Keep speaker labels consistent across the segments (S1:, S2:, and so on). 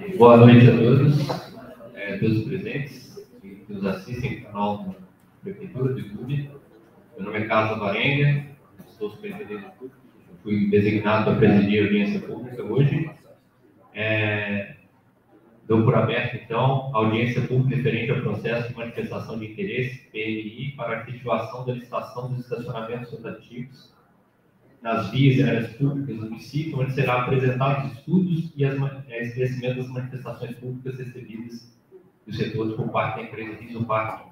S1: Boa noite a todos, todos presentes que nos assistem no canal da Prefeitura do YouTube. Meu nome é Carlos Avarenga, sou superintendente público, fui designado para presidir a audiência pública hoje. Dou por aberto, então, a audiência pública referente ao processo de manifestação de interesse, PMI, para a efetivação da licitação dos estacionamentos rotativos nas vias e áreas públicas do município, onde será apresentados estudos e esclarecimento das manifestações públicas recebidas dos setores por parte da empresa Risopark.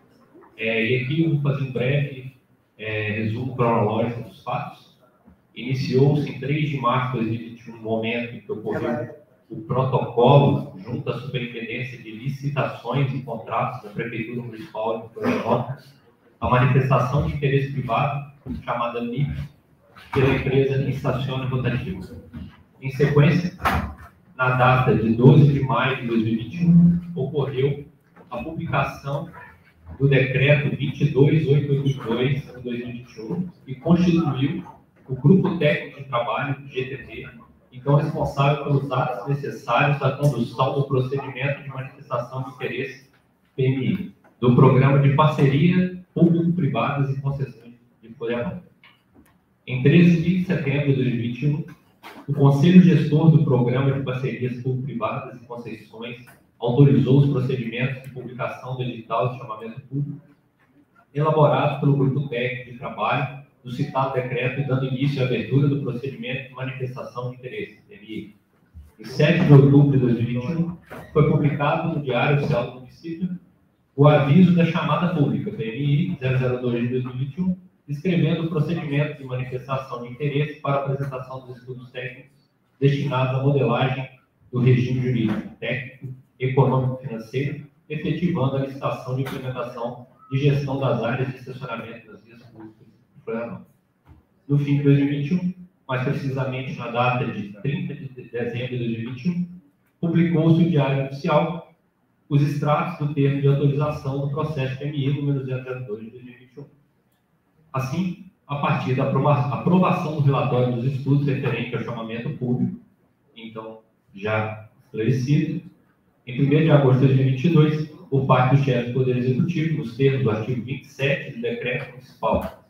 S1: E aqui eu vou fazer um breve resumo cronológico dos fatos. Iniciou-se em 3 de março de 2021, no momento em que ocorreu o protocolo junto à Superintendência de Licitações e Contratos da Prefeitura Municipal de Florianópolis, a manifestação de interesse privado, chamada MIP, pela empresa que estaciona rotativo. Em sequência, na data de 12 de maio de 2021, ocorreu a publicação do decreto 22882 de 2021, que constituiu o Grupo Técnico de Trabalho, GTT, então responsável pelos atos necessários à condução do procedimento de manifestação de interesse PMI, do Programa de Parceria Público-Privadas e Concessões de Florianópolis. Em 13 de setembro de 2021, o Conselho Gestor do Programa de Parcerias Público-Privadas e Concessões autorizou os procedimentos de publicação do edital de chamamento público elaborado pelo Grupo Técnico de Trabalho do citado decreto, dando início à abertura do procedimento de manifestação de interesse, PMI. Em 7 de outubro de 2021, foi publicado no Diário Oficial do Município o aviso da chamada pública, PMI 002 de 2021, descrevendo o procedimento de manifestação de interesse para a apresentação dos estudos técnicos destinados à modelagem do regime jurídico, técnico, econômico e financeiro, efetivando a licitação de implementação de gestão das áreas de estacionamento das vias públicas de Florianópolis. No fim de 2021, mais precisamente na data de 30 de dezembro de 2021, publicou-se o Diário Oficial os extratos do termo de autorização do processo PMI número 002 de 2021. Assim, a partir da aprovação do relatório dos estudos referente ao chamamento público, então, já esclarecido, em 1º de agosto de 2022, por parte do chefe do Poder Executivo, nos termos do artigo 27 do Decreto Municipal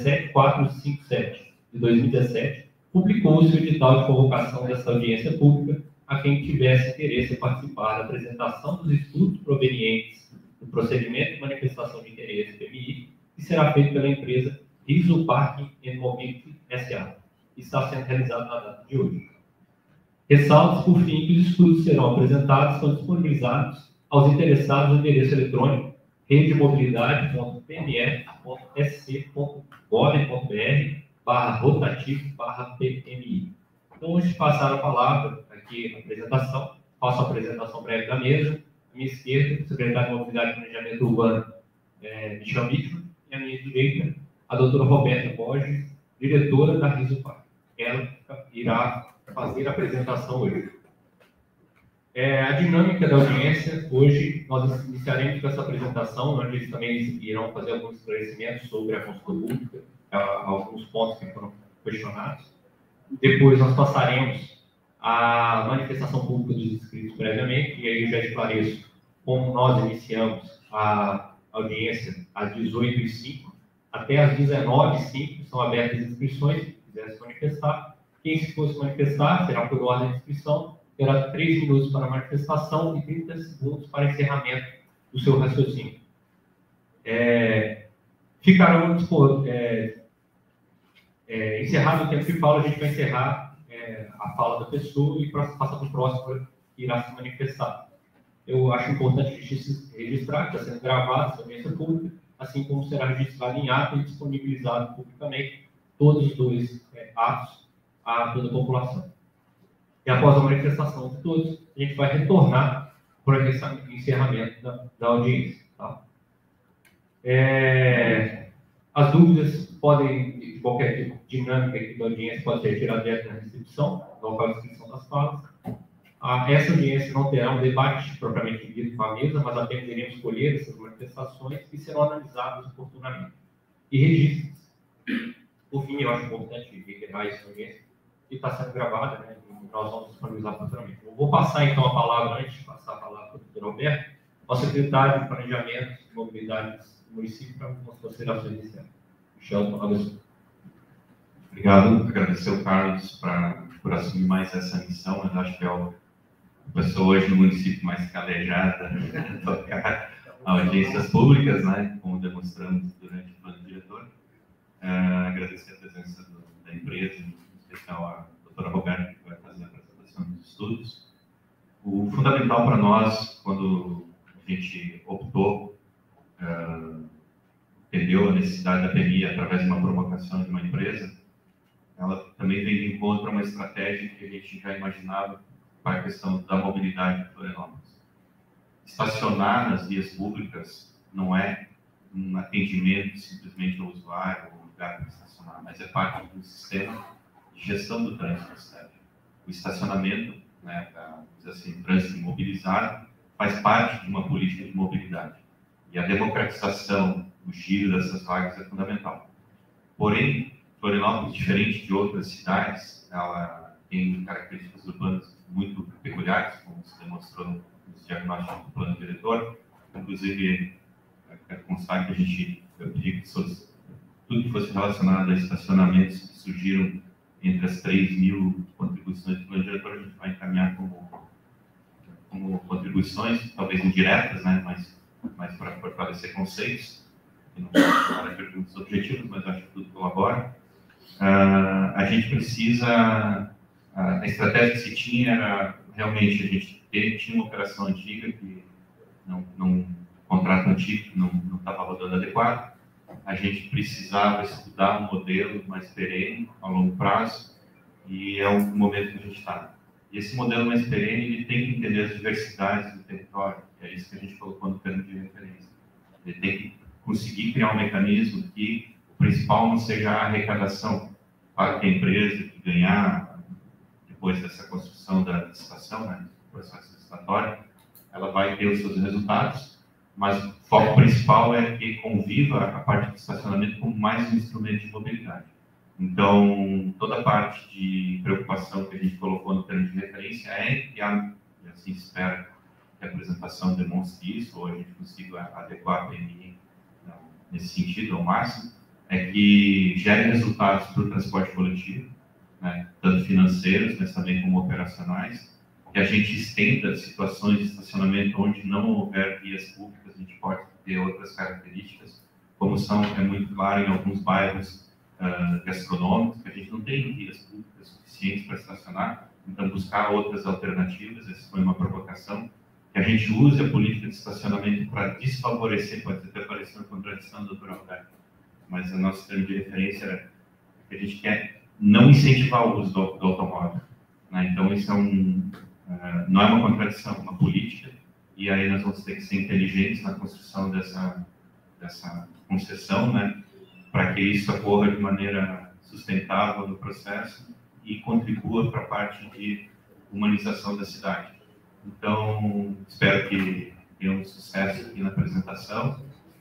S1: 17457 de 2017, publicou-se o edital de convocação dessa audiência pública a quem tivesse interesse em participar da apresentação dos estudos provenientes do procedimento de manifestação de interesse PMI, que será feito pela empresa Risopark Mobility S.A., que está sendo realizado na data de hoje. Ressalta-se, por fim, que os estudos serão apresentados e são disponibilizados aos interessados no endereço eletrônico redemobilidade.mf.sc.gov.br/rotativo/PMI. Então, antes de passar a palavra aqui na apresentação, faço a apresentação breve da mesa. À minha esquerda, o secretário de Mobilidade e Planejamento Urbano, Michel Mitchell, e à minha direita, a doutora Roberta Borges, diretora da Risopark. Ela irá fazer a apresentação hoje. A dinâmica da audiência, hoje nós iniciaremos com essa apresentação, onde eles também irão fazer alguns esclarecimentos sobre a consulta pública, alguns pontos que foram questionados. Depois nós passaremos à manifestação pública dos inscritos previamente, e aí eu já esclareço como nós iniciamos a audiência às 18h05, até às 19h05 são abertas as inscrições, se quiser se manifestar. Quem se for se manifestar será por ordem de inscrição, terá 3 minutos para manifestação e 30 segundos para encerramento do seu raciocínio. Ficarão encerrado o tempo de fala, a gente vai encerrar a fala da pessoa e passa para o próximo que irá se manifestar. Eu acho importante registrar que está sendo gravado essa audiência pública, assim como será registrado em ato e disponibilizado publicamente todos os 2 atos a toda a população. E após a manifestação de todos, a gente vai retornar para o encerramento da audiência. Tá? As dúvidas podem, de qualquer tipo de dinâmica aqui da audiência, pode ser retirada direto na recepção, no local de inscrição das falas. Essa audiência não terá um debate propriamente dito com a mesa, mas apenas iremos escolher essas manifestações que serão analisadas oportunamente. E registros. Por fim, eu acho importante reiterar essa audiência, que está sendo gravada, né, nós vamos disponibilizar futuramente. Eu vou passar, então, a palavra, antes de passar a palavra para o doutor Alberto, ao secretário de Planejamento e Mobilidade do município, para algumas considerações iniciais. Michel, palavra sua.
S2: Obrigado, agradecer ao Carlos por assumir mais essa missão. Eu acho que é a pessoa hoje no município mais calejada a tocar audiências públicas, né, como demonstramos durante o plano diretor. Agradecer a presença da empresa, em especial a doutora Roberta, que vai fazer a apresentação dos estudos. O fundamental para nós, quando a gente optou, entendeu a necessidade da PMI através de uma provocação de uma empresa, ela também vem de encontro a uma estratégia que a gente já imaginava para a questão da mobilidade de Florianópolis. Estacionar nas vias públicas não é um atendimento simplesmente ao usuário ou lugar para estacionar, mas é parte do sistema de gestão do trânsito da cidade. O estacionamento, né, assim, trânsito imobilizado, faz parte de uma política de mobilidade. E a democratização, o giro dessas vagas é fundamental. Porém, Florianópolis, diferente de outras cidades, ela tem características urbanas muito peculiares, como se demonstrou nos diagnósticos do plano diretor. Inclusive, quero constar que eu pedi que tudo que fosse relacionado a estacionamentos que surgiram entre as 3.000 contribuições do plano diretor, a gente vai encaminhar como contribuições, talvez indiretas, né, mas para fortalecer conceitos, que não para perguntas objetivas, mas acho que tudo colabora. A gente precisa, a estratégia que se tinha era realmente, a gente tinha uma operação antiga que o contrato antigo não estava rodando adequado, a gente precisava estudar um modelo mais perene, a longo prazo, e é o momento que a gente está. E esse modelo mais perene, ele tem que entender as diversidades do território, que é isso que a gente colocou no termo de referência. Ele tem que conseguir criar um mecanismo que o principal não seja a arrecadação, para que a empresa que ganhar, depois dessa construção da licitação, né, do processo licitatório, ela vai ter os seus resultados, mas o foco principal é que conviva a parte do estacionamento como mais um instrumento de mobilidade. Então, toda a parte de preocupação que a gente colocou no termo de referência e assim espero que a apresentação demonstre isso, ou a gente consiga adequar a PMI nesse sentido ao máximo, é que gere resultados para o transporte coletivo, né, tanto financeiros, mas também como operacionais, que a gente estenda situações de estacionamento onde não houver vias públicas, a gente pode ter outras características, como é muito claro em alguns bairros gastronômicos, que a gente não tem vias públicas suficientes para estacionar, então buscar outras alternativas. Essa foi uma provocação, que a gente use a política de estacionamento para desfavorecer, pode ter parecido uma contradição, doutor Alberto, mas o nosso termo de referência é que a gente quer não incentivar o uso do automóvel, né? Então isso não é uma contradição, é uma política, e aí nós vamos ter que ser inteligentes na construção dessa concessão, né, para que isso ocorra de maneira sustentável no processo e contribua para a parte de humanização da cidade. Então, espero que tenhamos sucesso aqui na apresentação.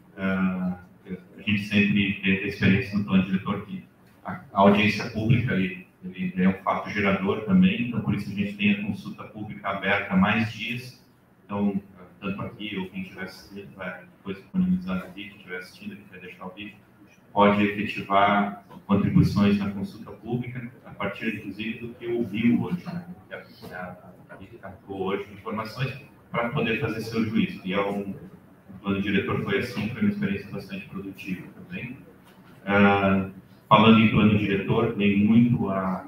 S2: A gente sempre teve a experiência no plano diretor que a audiência pública ele é um fato gerador também, então por isso a gente tem a consulta pública aberta há mais dias. Então, tanto aqui ou quem estiver assistindo, vai depois disponibilizar o vídeo, quem estiver assistindo, quem vai deixar o vídeo, pode efetivar contribuições na consulta pública, a partir, inclusive, do que ouviu hoje, né? Que captou hoje informações, para poder fazer seu juízo. E o plano diretor foi assim, foi uma experiência bastante produtiva também. Falando em plano diretor, vem muito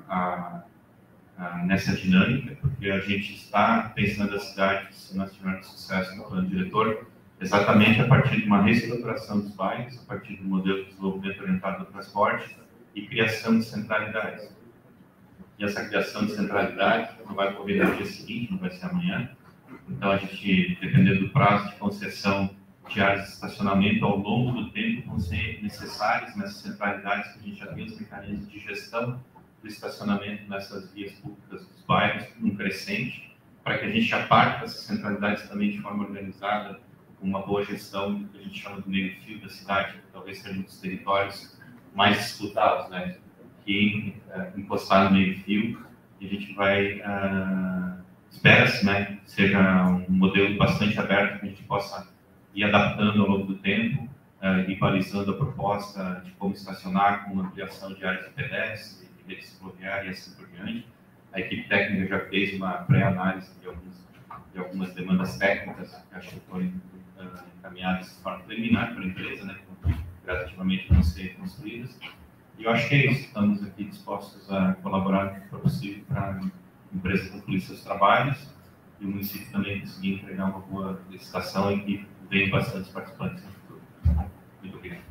S2: nessa dinâmica, porque a gente está pensando a cidade, se nós tivermos sucesso no plano diretor, exatamente a partir de uma reestruturação dos bairros, a partir do modelo de desenvolvimento orientado ao transporte e criação de centralidades. E essa criação de centralidade não vai ocorrer no dia seguinte, não vai ser amanhã. Então, a gente, dependendo do prazo de concessão de áreas de estacionamento, ao longo do tempo vão ser necessárias nessas centralidades, que a gente já tem os mecanismos de gestão do estacionamento nessas vias públicas dos bairros, um crescente, para que a gente aparte essas centralidades também de forma organizada, com uma boa gestão do que a gente chama do meio-fio da cidade, que talvez seja um dos territórios mais disputados, né? Que encostar no meio-fio e a gente vai, espera-se, né, seja um modelo bastante aberto, que a gente possa ir adaptando ao longo do tempo, e balizando a proposta de como estacionar, com ampliação de áreas de pedestre, de rede cicloviária e assim por diante. A equipe técnica já fez uma pré-análise de algumas demandas técnicas, que acho que foram encaminhadas de forma preliminar para a empresa, né, que gradativamente vão ser construídas. E eu acho que é isso. Estamos aqui dispostos a colaborar no que for possível para a empresa concluir seus trabalhos e o município também conseguir entregar uma boa licitação e que venham bastantes participantes no futuro. Muito obrigado.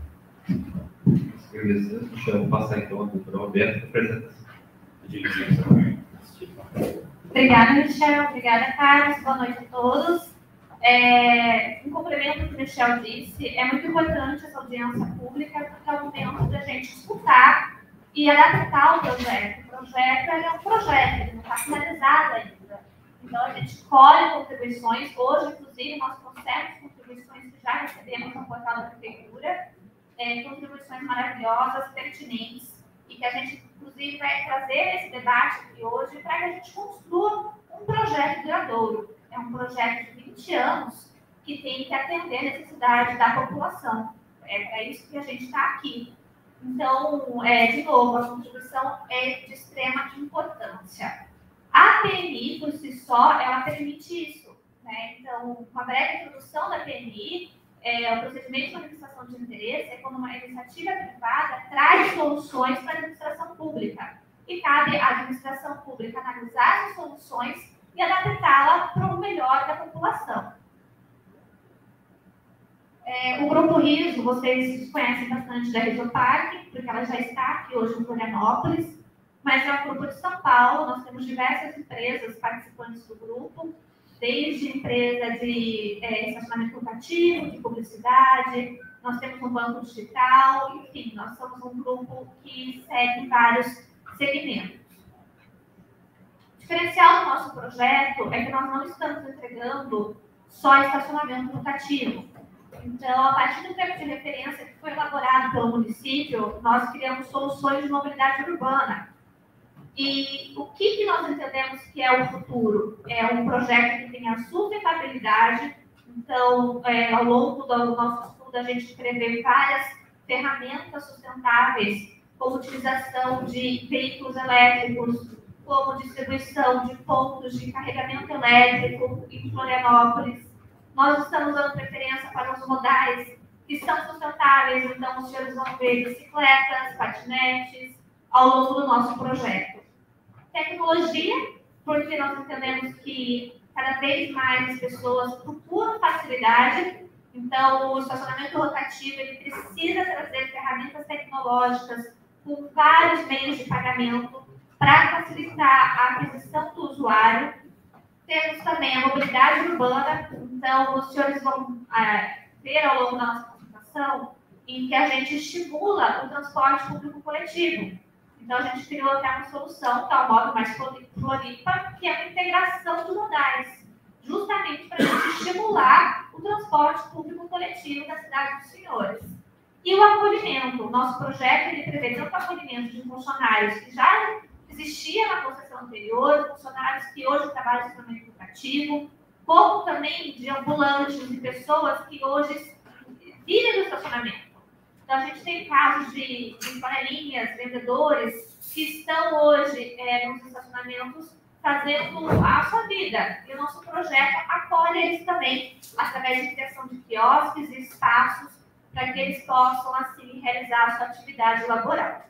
S1: Deixa eu passar então para o Alberto para a apresentação.
S3: Obrigada, Michel. Obrigada, Carlos. Boa noite a todos. Um complemento do que o Michel disse, é muito importante essa audiência pública, porque é o momento da gente escutar e adaptar o projeto. O projeto é um projeto, ele não está finalizado ainda. Então, a gente colhe contribuições. Hoje, inclusive, nós trouxemos contribuições que já recebemos no portal da Prefeitura, contribuições maravilhosas, pertinentes, e que a gente, inclusive, vai trazer esse debate aqui hoje para que a gente construa um projeto duradouro. É um projeto de 20 anos que tem que atender a necessidade da população. É para isso que a gente está aqui. Então, de novo, a contribuição é de extrema importância. A PMI, por si só, ela permite isso, né? Então, uma breve introdução da PMI, o procedimento de manifestação de interesse é quando uma iniciativa privada traz soluções para a administração pública. E cabe à administração pública analisar as soluções e adaptá-la para o melhor da população. O Grupo Riso, vocês conhecem bastante da Risopark, porque ela já está aqui hoje em Florianópolis, mas é um grupo de São Paulo. Nós temos diversas empresas participantes do grupo, desde empresa de estacionamento rotativo, de publicidade, nós temos um banco digital, enfim, nós somos um grupo que segue vários segmentos. O diferencial do nosso projeto é que nós não estamos entregando só estacionamento rotativo. Então, a partir do tempo de referência que foi elaborado pelo município, nós criamos soluções de mobilidade urbana. E o que nós entendemos que é o futuro? É um projeto que tenha sustentabilidade. Então, ao longo do nosso estudo, a gente prevê várias ferramentas sustentáveis, como utilização de veículos elétricos, como distribuição de pontos de carregamento elétrico em Florianópolis. Nós estamos dando preferência para os modais que são sustentáveis, então os senhores vão ver bicicletas, patinetes, ao longo do nosso projeto. Tecnologia, porque nós entendemos que cada vez mais as pessoas procuram facilidade, então o estacionamento rotativo ele precisa trazer ferramentas tecnológicas com vários meios de pagamento para facilitar a aquisição do usuário. Temos também a mobilidade urbana, então os senhores vão ver ao longo da nossa apresentação em que a gente estimula o transporte público coletivo. Então, a gente criou até uma solução, que é o modo mais Floripa, que é a integração de modais, justamente para a gente estimular o transporte público coletivo da cidade dos senhores. E o acolhimento. O nosso projeto ele prevê tanto o acolhimento de funcionários que já existia na concessão anterior, funcionários que hoje trabalham no estacionamento educativo, como também de ambulantes e pessoas que hoje vivem no estacionamento. Então, a gente tem casos de panelinhas, vendedores, que estão hoje nos estacionamentos fazendo a sua vida. E o nosso projeto acolhe eles também, através de criação de quiosques e espaços, para que eles possam, assim, realizar a sua atividade laboral.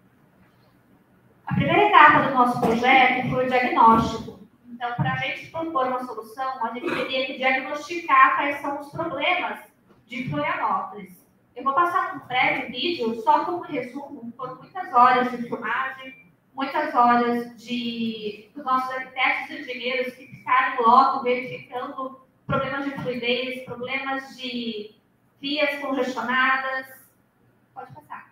S3: A primeira etapa do nosso projeto foi o diagnóstico. Então, para a gente propor uma solução, a gente teria que diagnosticar quais são os problemas de Florianópolis. Eu vou passar um breve vídeo, só como resumo, foram muitas horas de filmagem, muitas horas dos nossos arquitetos e engenheiros que ficaram logo verificando problemas de fluidez, problemas de vias congestionadas. Pode passar.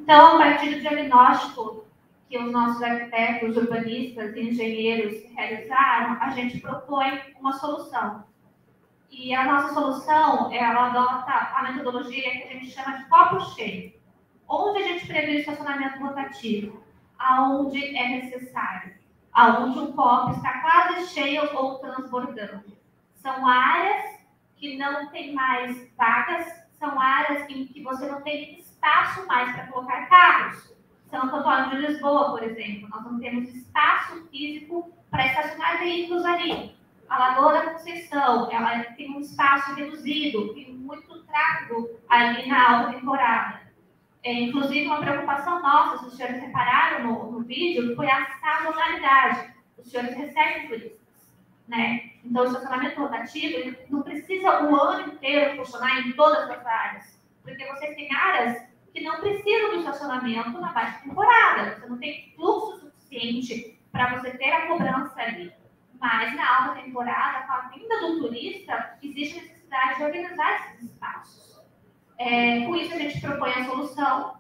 S3: Então, a partir do diagnóstico que os nossos arquitetos, urbanistas e engenheiros realizaram, a gente propõe uma solução. E a nossa solução, ela adota a metodologia que a gente chama de copo cheio, onde a gente prevê o estacionamento rotativo, aonde é necessário, aonde o copo está quase cheio ou transbordando. São áreas que não tem mais vagas, são áreas em que você não tem espaço mais para colocar carros. Santo Antônio de Lisboa, por exemplo, nós não temos espaço físico para estacionar veículos ali. A Lagoa da Conceição, ela tem um espaço reduzido, tem muito tráfego ali na alta temporada. Inclusive, uma preocupação nossa, se os senhores repararam no vídeo, foi a sazonalidade. Os senhores recebem turistas, né? Então, o estacionamento rotativo não precisa o ano inteiro funcionar em todas as áreas, porque vocês têm áreas que não precisam do estacionamento na baixa temporada. Você não tem fluxo suficiente para você ter a cobrança ali. Mas na alta temporada, com a vinda do turista, existe a necessidade de organizar esses espaços. Com isso, a gente propõe a solução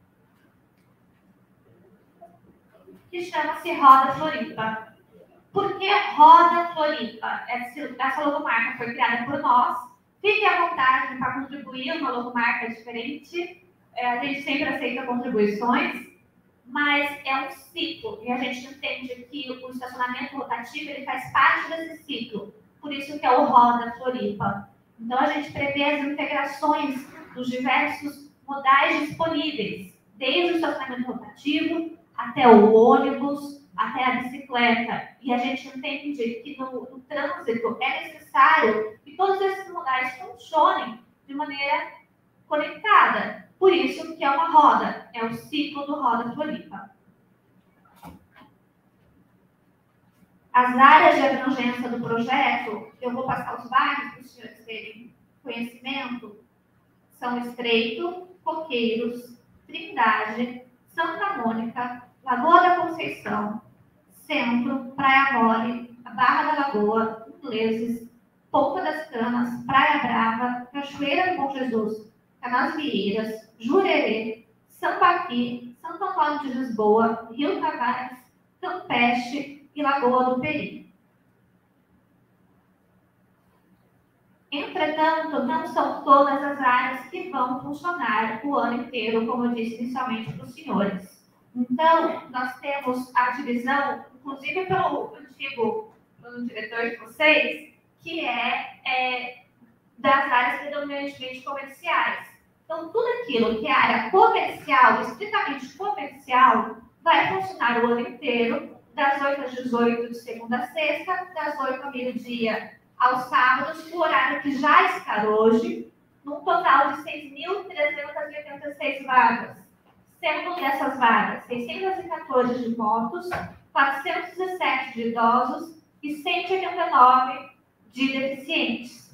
S3: que chama-se Roda Floripa. Por que Roda Floripa? Essa logomarca foi criada por nós. Fique à vontade para contribuir, uma logomarca diferente. A gente sempre aceita contribuições, mas é um ciclo. E a gente entende que o estacionamento rotativo ele faz parte desse ciclo. Por isso que é o Roda Floripa. Então, a gente prevê as integrações dos diversos modais disponíveis, desde o estacionamento rotativo até o ônibus, até a bicicleta. E a gente entende que no trânsito é necessário que todos esses modais funcionem de maneira conectada. Por isso que é uma roda, é o ciclo do Roda Floripa. As áreas de abrangência do projeto, eu vou passar os bairros para os senhores terem conhecimento, são Estreito, Coqueiros, Trindade, Santa Mônica, Lagoa da Conceição, Centro, Praia Mole, Barra da Lagoa, Ingleses, Ponta das Canas, Praia Brava, Cachoeira do Bom Jesus, Canasvieiras, Jurerê, Sambaqui, Santo Antônio de Lisboa, Rio Tavares, Campeche e Lagoa do Peri. Entretanto, não são todas as áreas que vão funcionar o ano inteiro, como eu disse inicialmente para os senhores. Então, nós temos a divisão, inclusive pelo antigo diretor de vocês, que é das áreas predominantemente comerciais. Então, tudo aquilo que é área comercial, estritamente comercial, vai funcionar o ano inteiro, das 8 às 18, de segunda a sexta, das 8 ao meio-dia aos sábados, o horário que já está hoje, num total de 6.386 vagas. Sendo dessas vagas, 614 de motos, 417 de idosos e 189 de deficientes.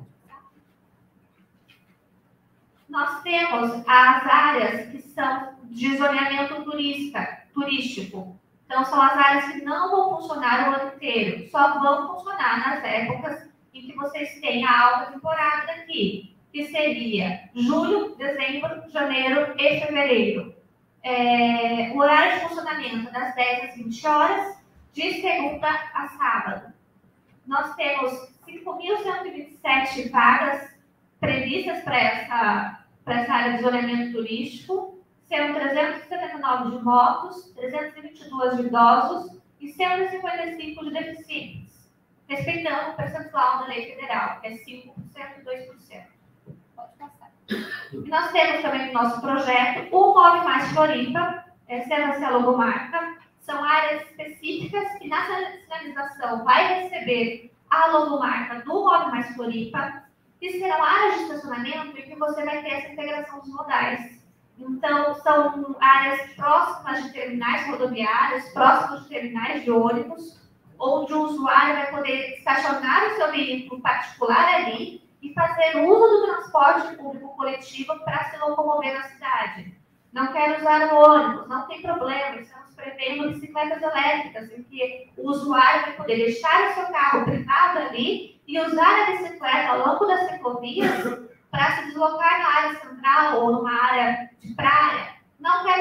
S3: Nós temos as áreas que são de zoneamento turístico. Então, são as áreas que não vão funcionar o ano inteiro, só vão funcionar nas épocas em que vocês têm a alta temporada daqui, que seria julho, dezembro, janeiro e fevereiro. O horário de funcionamento das 10 às 20 horas, de segunda a sábado. Nós temos 5.127 vagas previstas para essa área de zoneamento turístico, sendo 379 de motos, 322 de idosos e 155 de deficientes, respeitando o percentual da lei federal, que é 5% e 2%. Pode passar. E nós temos também no nosso projeto o Move Mais Floripa, essa é a nossa logomarca. São áreas específicas que na sinalização vai receber a logomarca do Move Mais Floripa, que serão áreas de estacionamento em que você vai ter essa integração dos modais. Então, são áreas próximas de terminais rodoviários, próximas de terminais de ônibus, onde o usuário vai poder estacionar o seu veículo particular ali e fazer uso do transporte público coletivo para se locomover na cidade. Não quero usar o ônibus, não tem problema, estamos prevendo bicicletas elétricas, em que o usuário vai poder deixar o seu carro privado ali e usar a bicicleta ao longo das ciclovias para se deslocar na área central ou numa área de praia. Não quero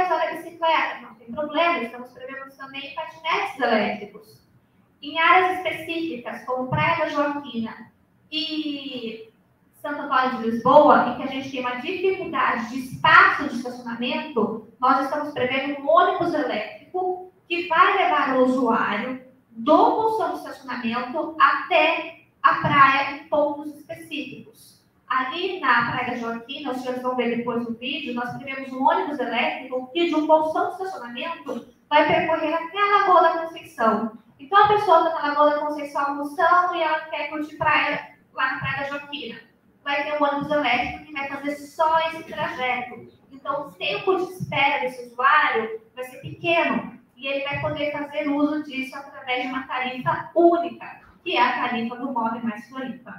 S3: ano, estamos prevendo também patinetes elétricos. Em áreas específicas, como Praia da Joaquina e Santo Antônio de Lisboa, em que a gente tem uma dificuldade de espaço de estacionamento, nós estamos prevendo um ônibus elétrico que vai levar o usuário do bolsão de estacionamento até a praia em pontos específicos. Ali na Praia da Joaquina, os senhores vão ver depois no vídeo, nós prevemos um ônibus elétrico que de um bolsão de estacionamento vai percorrer até a Lagoa da Conceição. Então a pessoa está na Lagoa da Conceição almoçando e ela quer curtir praia lá na Praia da Joaquina. Vai ter um ônibus elétrico que vai fazer só esse trajeto. Então o tempo de espera desse usuário vai ser pequeno e ele vai poder fazer uso disso através de uma tarifa única, que é a tarifa do Move Mais Floripa.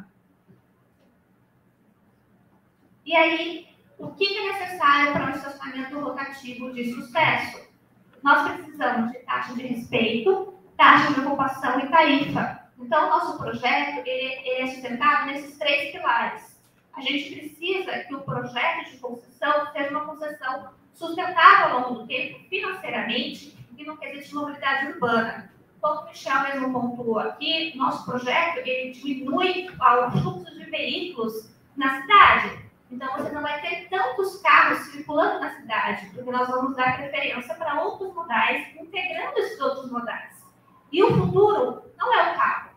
S3: E aí, o que é necessário para um estacionamento rotativo de sucesso? Nós precisamos de taxa de respeito, taxa de ocupação e tarifa. Então, o nosso projeto ele é sustentado nesses 3 pilares. A gente precisa que o projeto de concessão seja uma concessão sustentável ao longo do tempo, financeiramente, e no quesito de mobilidade urbana. Como o Michel mesmo pontuou aqui, nosso projeto ele diminui o fluxo de veículos na cidade. Então, você não vai ter tantos carros circulando na cidade, porque nós vamos dar preferência para outros modais, integrando esses outros modais. E o futuro não é o carro.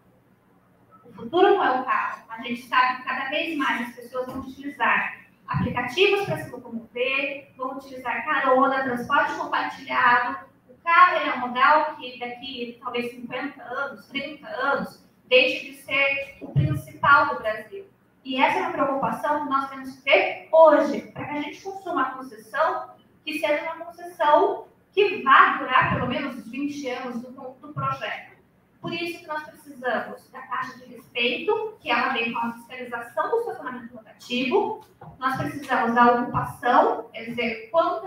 S3: O futuro não é o carro. A gente sabe que cada vez mais as pessoas vão utilizar aplicativos para se locomover, vão utilizar carona, transporte compartilhado. O carro ele é um modal que daqui talvez 50 anos, 30 anos, deixe de ser o principal do Brasil. E essa é uma preocupação que nós temos que ter hoje, para que a gente consuma a concessão que seja uma concessão que vá durar pelo menos 20 anos do projeto. Por isso que nós precisamos da taxa de respeito, que ela vem com a fiscalização do estacionamento rotativo. Nós precisamos da ocupação, quer dizer, qual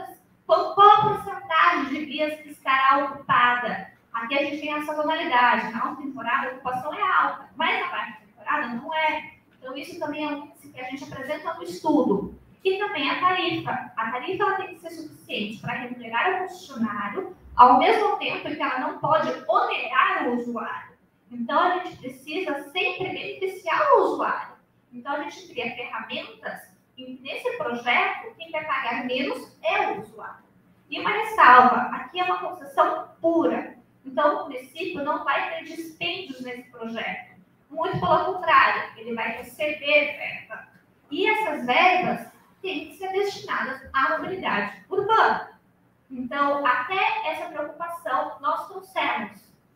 S3: a porcentagem de vias que estará ocupada. Aqui a gente tem a sazonalidade. Na alta temporada a ocupação é alta, mas na baixa temporada não é. Então, isso também é um índice que a gente apresenta no estudo. E também a tarifa. A tarifa ela tem que ser suficiente para remunerar o concessionário, ao mesmo tempo que ela não pode onerar o usuário. Então, a gente precisa sempre beneficiar o usuário. Então, a gente cria ferramentas e, nesse projeto, quem vai pagar menos é o usuário. E uma ressalva, aqui é uma concessão pura. Então, o município não vai ter dispêndios nesse projeto. Muito pelo contrário, ele vai receber verba. E essas verbas têm que ser destinadas à mobilidade urbana. Então, até essa preocupação nós trouxemos.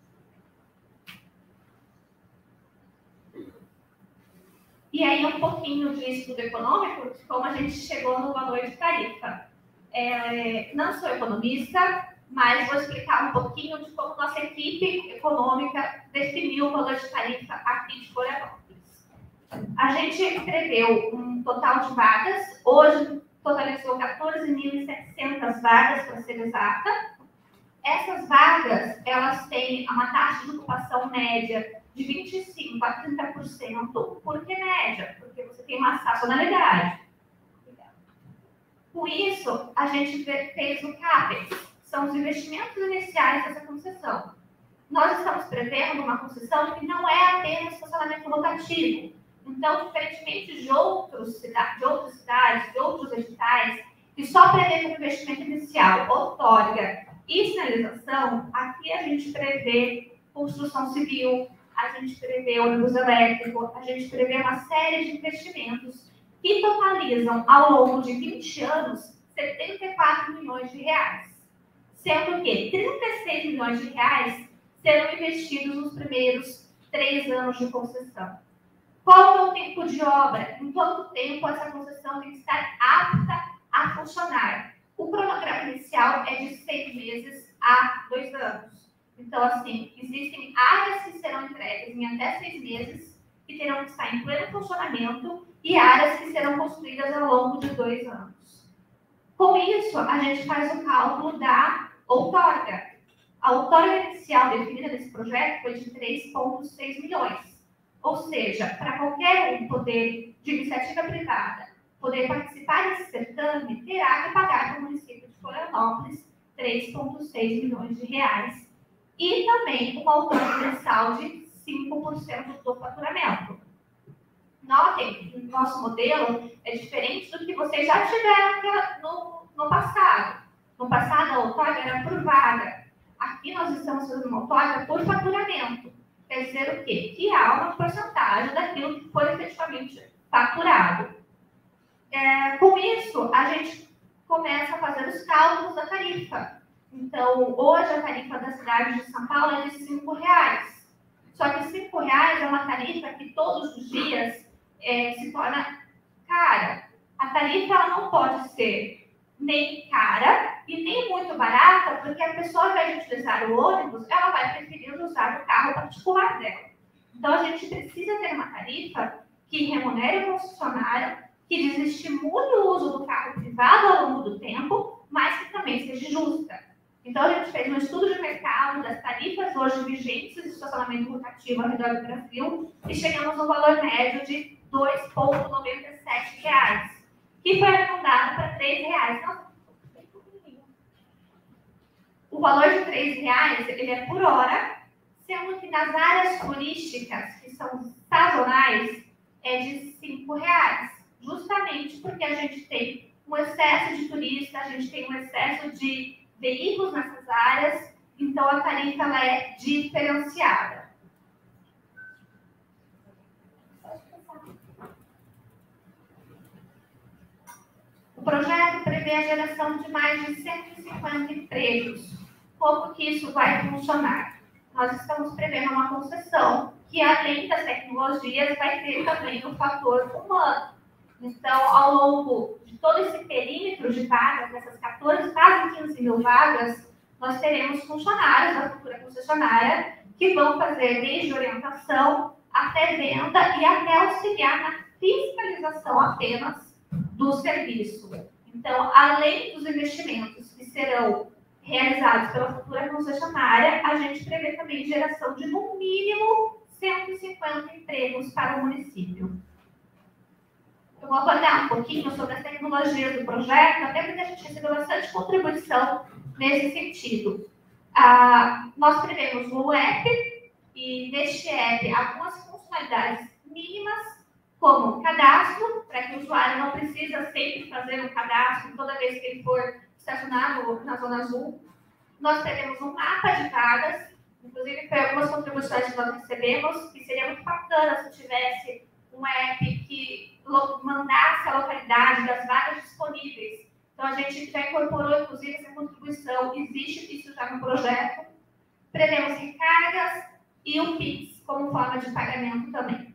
S3: E aí, um pouquinho de estudo econômico, de como a gente chegou no valor de tarifa. Não sou economista, mas vou explicar um pouquinho de como nossa equipe econômica definiu o valor de tarifa aqui de Florianópolis. A gente preveu um total de vagas, hoje totalizou 14.700 vagas, para ser exata. Essas vagas, elas têm uma taxa de ocupação média de 25% a 30%. Por que média? Porque você tem uma sazonalidade. Com isso, a gente fez o CAPEX. São os investimentos iniciais dessa concessão. Nós estamos prevendo uma concessão que não é apenas estacionamento rotativo. Então, diferentemente de outras cidades, de outros editais, que só prevê como investimento inicial, outorga e sinalização, aqui a gente prevê construção civil, a gente prevê ônibus elétrico, a gente prevê uma série de investimentos que totalizam, ao longo de 20 anos, 74 milhões de reais. Sendo que 36 milhões de reais serão investidos nos primeiros 3 anos de concessão. Qual é o tempo de obra? Em quanto tempo essa concessão tem que estar apta a funcionar? O cronograma inicial é de 6 meses a 2 anos. Então, assim, existem áreas que serão entregues em até 6 meses, que terão que estar em pleno funcionamento, e áreas que serão construídas ao longo de 2 anos. Com isso, a gente faz o cálculo da outorga. A outorga inicial definida nesse projeto foi de 3,6 milhões. Ou seja, para qualquer um poder de iniciativa privada poder participar desse certame, terá que pagar para o município de Florianópolis 3,6 6 milhões de reais e também um aumento mensal de 5% do faturamento. Notem que o nosso modelo é diferente do que vocês já tiveram no passado. No passado, a outorga era por vaga. Aqui nós estamos fazendo uma outorga por faturamento. Quer dizer o quê? Que há uma porcentagem daquilo que foi efetivamente faturado. Com isso, a gente começa a fazer os cálculos da tarifa. Então, hoje a tarifa da cidade de São Paulo é de R$5. Só que R$5 é uma tarifa que todos os dias se torna cara. A tarifa ela não pode ser nem cara e nem muito barata, porque a pessoa, ao invés de utilizar o ônibus, ela vai preferir usar o carro particular dela. Então, a gente precisa ter uma tarifa que remunere o concessionário, que desestimule o uso do carro privado ao longo do tempo, mas que também seja justa. Então, a gente fez um estudo de mercado das tarifas hoje vigentes de estacionamento rotativo ao redor do Brasil e chegamos no valor médio de R$2,97, que foi arredondado para R$3. Nossa, o valor de R$3 ele é por hora, sendo que nas áreas turísticas, que são sazonais, é de R$5, justamente porque a gente tem um excesso de turistas, a gente tem um excesso de veículos nessas áreas, então a tarifa ela é diferenciada. O projeto prevê a geração de mais de 150 empregos. Como que isso vai funcionar? Nós estamos prevendo uma concessão que, além das tecnologias, vai ter também o fator humano. Então, ao longo de todo esse perímetro de vagas, dessas 14, quase 15 mil vagas, nós teremos funcionários da futura concessionária que vão fazer desde orientação até venda e até auxiliar na fiscalização apenas do serviço. Então, além dos investimentos que serão realizados pela futura concessionária, a gente prevê também geração de, no mínimo, 150 empregos para o município. Eu vou abordar um pouquinho sobre as tecnologias do projeto, até porque a gente recebeu bastante contribuição nesse sentido. Nós prevemos um app, e neste app algumas funcionalidades mínimas, como cadastro, para que o usuário não precisa sempre fazer um cadastro toda vez que ele for estacionar na Zona Azul. Nós teremos um mapa de vagas, inclusive foi algumas contribuições que nós recebemos, que seria muito bacana se tivesse um app que mandasse a localidade das vagas disponíveis. Então, a gente já incorporou, inclusive, essa contribuição, existe isso já no projeto. Prevemos recargas e o Pix como forma de pagamento também.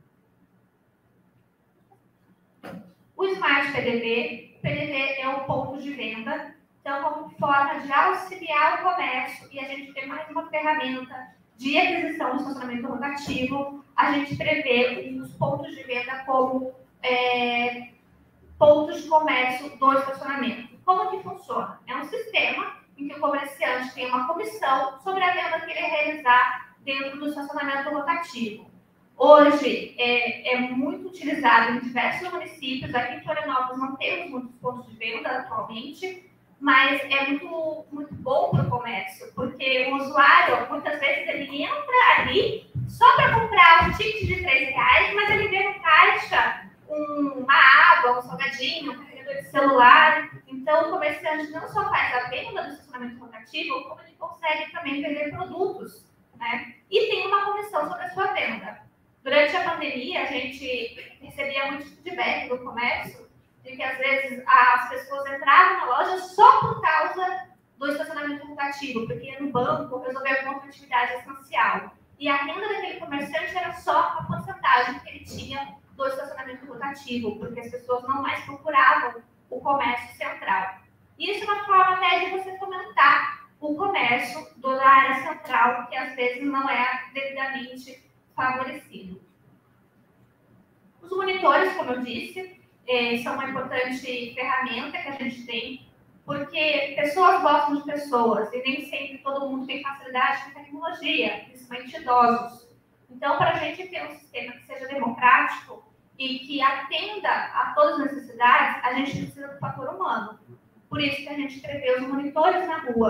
S3: O Smart PDV, é o ponto de venda, então, como forma de auxiliar o comércio, e a gente tem mais uma ferramenta de aquisição do estacionamento rotativo, a gente prevê os pontos de venda como pontos de comércio do estacionamento. Como que funciona? É um sistema em que o comerciante tem uma comissão sobre a venda que ele realizar dentro do estacionamento rotativo. Hoje é muito utilizado em diversos municípios. Aqui em Florianópolis não temos muitos pontos de venda atualmente, mas é muito, muito bom para o comércio, porque o usuário, muitas vezes, ele entra ali só para comprar um ticket de R$3, mas ele vê no caixa uma água, um salgadinho, um carregador de celular. Então, o comerciante não só faz a venda do estacionamento rotativo, como ele consegue também vender produtos, né? E tem uma comissão sobre a sua venda. Durante a pandemia, a gente recebia muito feedback do comércio, de que às vezes as pessoas entravam na loja só por causa do estacionamento rotativo, porque ia no banco resolver alguma atividade essencial. E a renda daquele comerciante era só a porcentagem que ele tinha do estacionamento rotativo, porque as pessoas não mais procuravam o comércio central. Isso é uma forma até de você fomentar o comércio da área central, que às vezes não é devidamente favorecido. Os monitores, como eu disse, são uma importante ferramenta que a gente tem, porque pessoas gostam de pessoas e nem sempre todo mundo tem facilidade com tecnologia, principalmente idosos. Então, para a gente ter um sistema que seja democrático e que atenda a todas as necessidades, a gente precisa do fator humano. Por isso que a gente prevê os monitores na rua.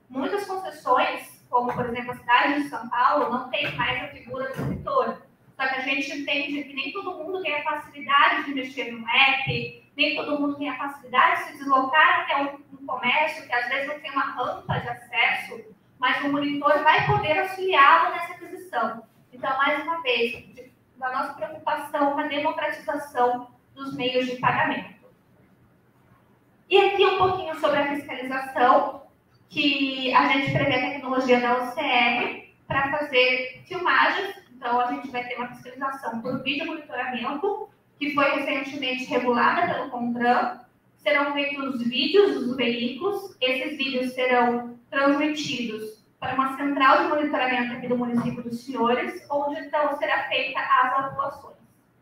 S3: Muitas concessões, como por exemplo a cidade de São Paulo, não tem mais a figura do monitor. Só que a gente entende que nem todo mundo tem a facilidade de mexer no app, nem todo mundo tem a facilidade de se deslocar até um comércio, que às vezes não tem uma rampa de acesso, mas o monitor vai poder auxiliá-lo nessa aquisição. Então, mais uma vez, da nossa preocupação com a democratização dos meios de pagamento. E aqui um pouquinho sobre a fiscalização, que a gente prevê a tecnologia da OCR para fazer filmagens. Então, a gente vai ter uma fiscalização por vídeo monitoramento, que foi recentemente regulada pelo CONTRAN. Serão feitos vídeos dos veículos. Esses vídeos serão transmitidos para uma central de monitoramento aqui do município dos Senhores, onde então será feita as atuações.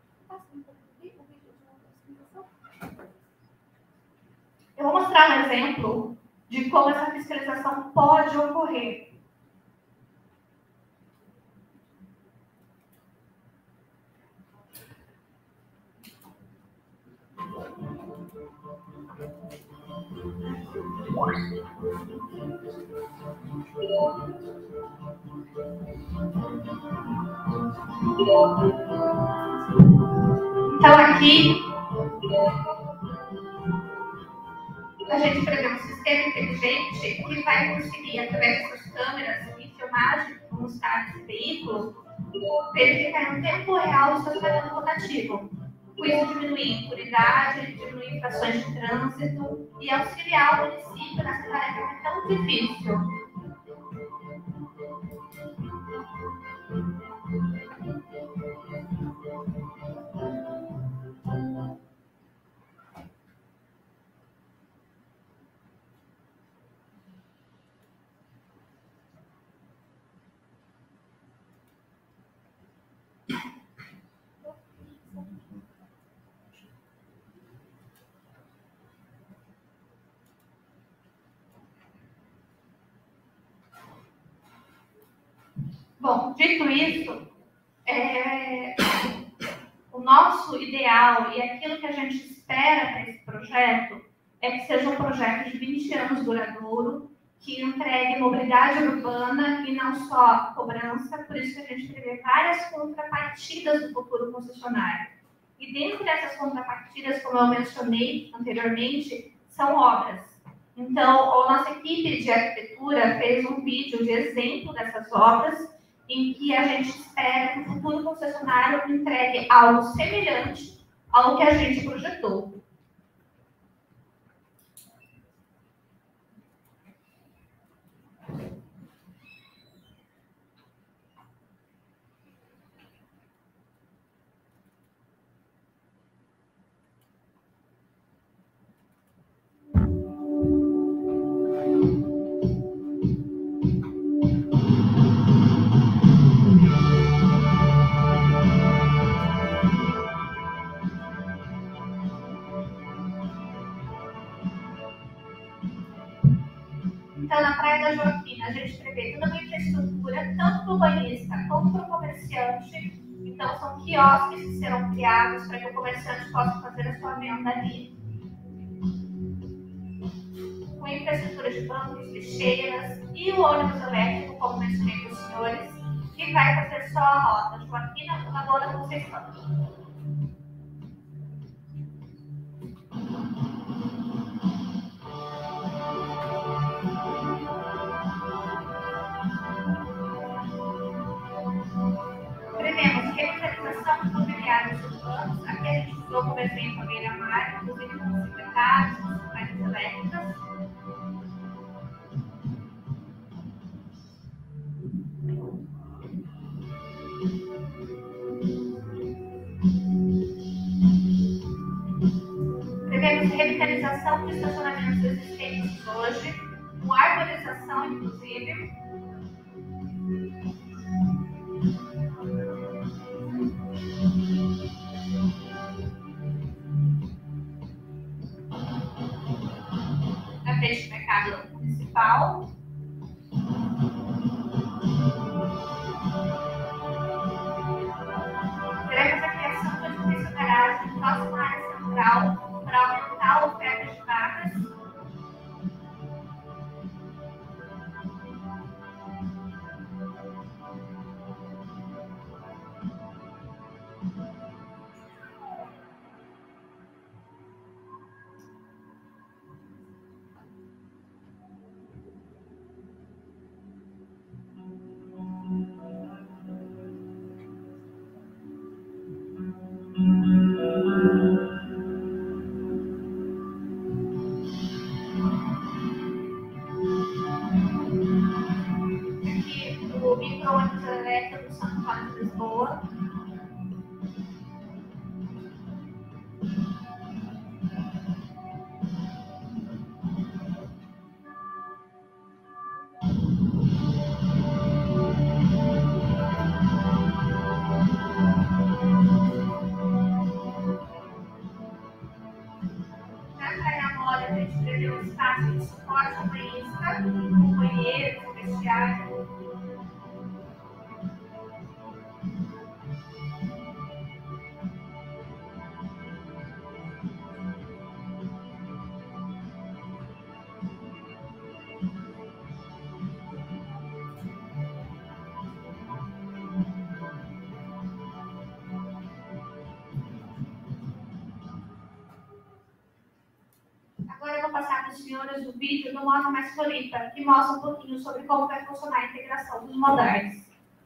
S3: Eu vou mostrar um exemplo de como essa fiscalização pode ocorrer. Então, aqui, a gente prevê um sistema inteligente que vai conseguir, através dessas câmeras e filmagem que vão estar nesse veículo, verificar em tempo real o estacionamento rotativo. Com isso, diminuir a impunidade, diminuir infrações de trânsito e auxiliar o município nessa tarefa que é tão difícil. Bom, dito isso, o nosso ideal e aquilo que a gente espera para esse projeto é que seja um projeto de 20 anos duradouro, que entregue mobilidade urbana e não só cobrança, por isso que a gente prevê várias contrapartidas do futuro concessionário. E dentro dessas contrapartidas, como eu mencionei anteriormente, são obras. Então, a nossa equipe de arquitetura fez um vídeo de exemplo dessas obras, em que a gente espera que o futuro concessionário entregue algo semelhante ao que a gente projetou. Então, na Praia da Joaquina, a gente prevê toda uma infraestrutura, tanto para o banhista como para o comerciante. Então, são quiosques que serão criados para que o comerciante possa fazer a sua venda ali. Com infraestrutura de bancos, lixeiras e o ônibus elétrico, como mencionei para os senhores, que vai fazer só a rota Joaquina, Lagoa da Conceição. Prevemos revitalização de mobiliários urbanos. Aqui a gente usou como exemplo a beira-mar, inclusive com secretários, bicicletas elétricas. Prevemos revitalização de estacionamentos existentes hoje, com arborização, inclusive. Na frente do mercado municipal. Teremos a criação de um edifício garagem próximo à área central para aumentar a oferta de vagas. perto do Santo Antônio de Lisboa. Na Praia Mole, a gente prevê um espaço de suporte banhista, com banheiro, com vestiário. Agora eu vou passar para os senhores o vídeo do Moda Mais Floripa, que mostra um pouquinho sobre como vai funcionar a integração dos modais.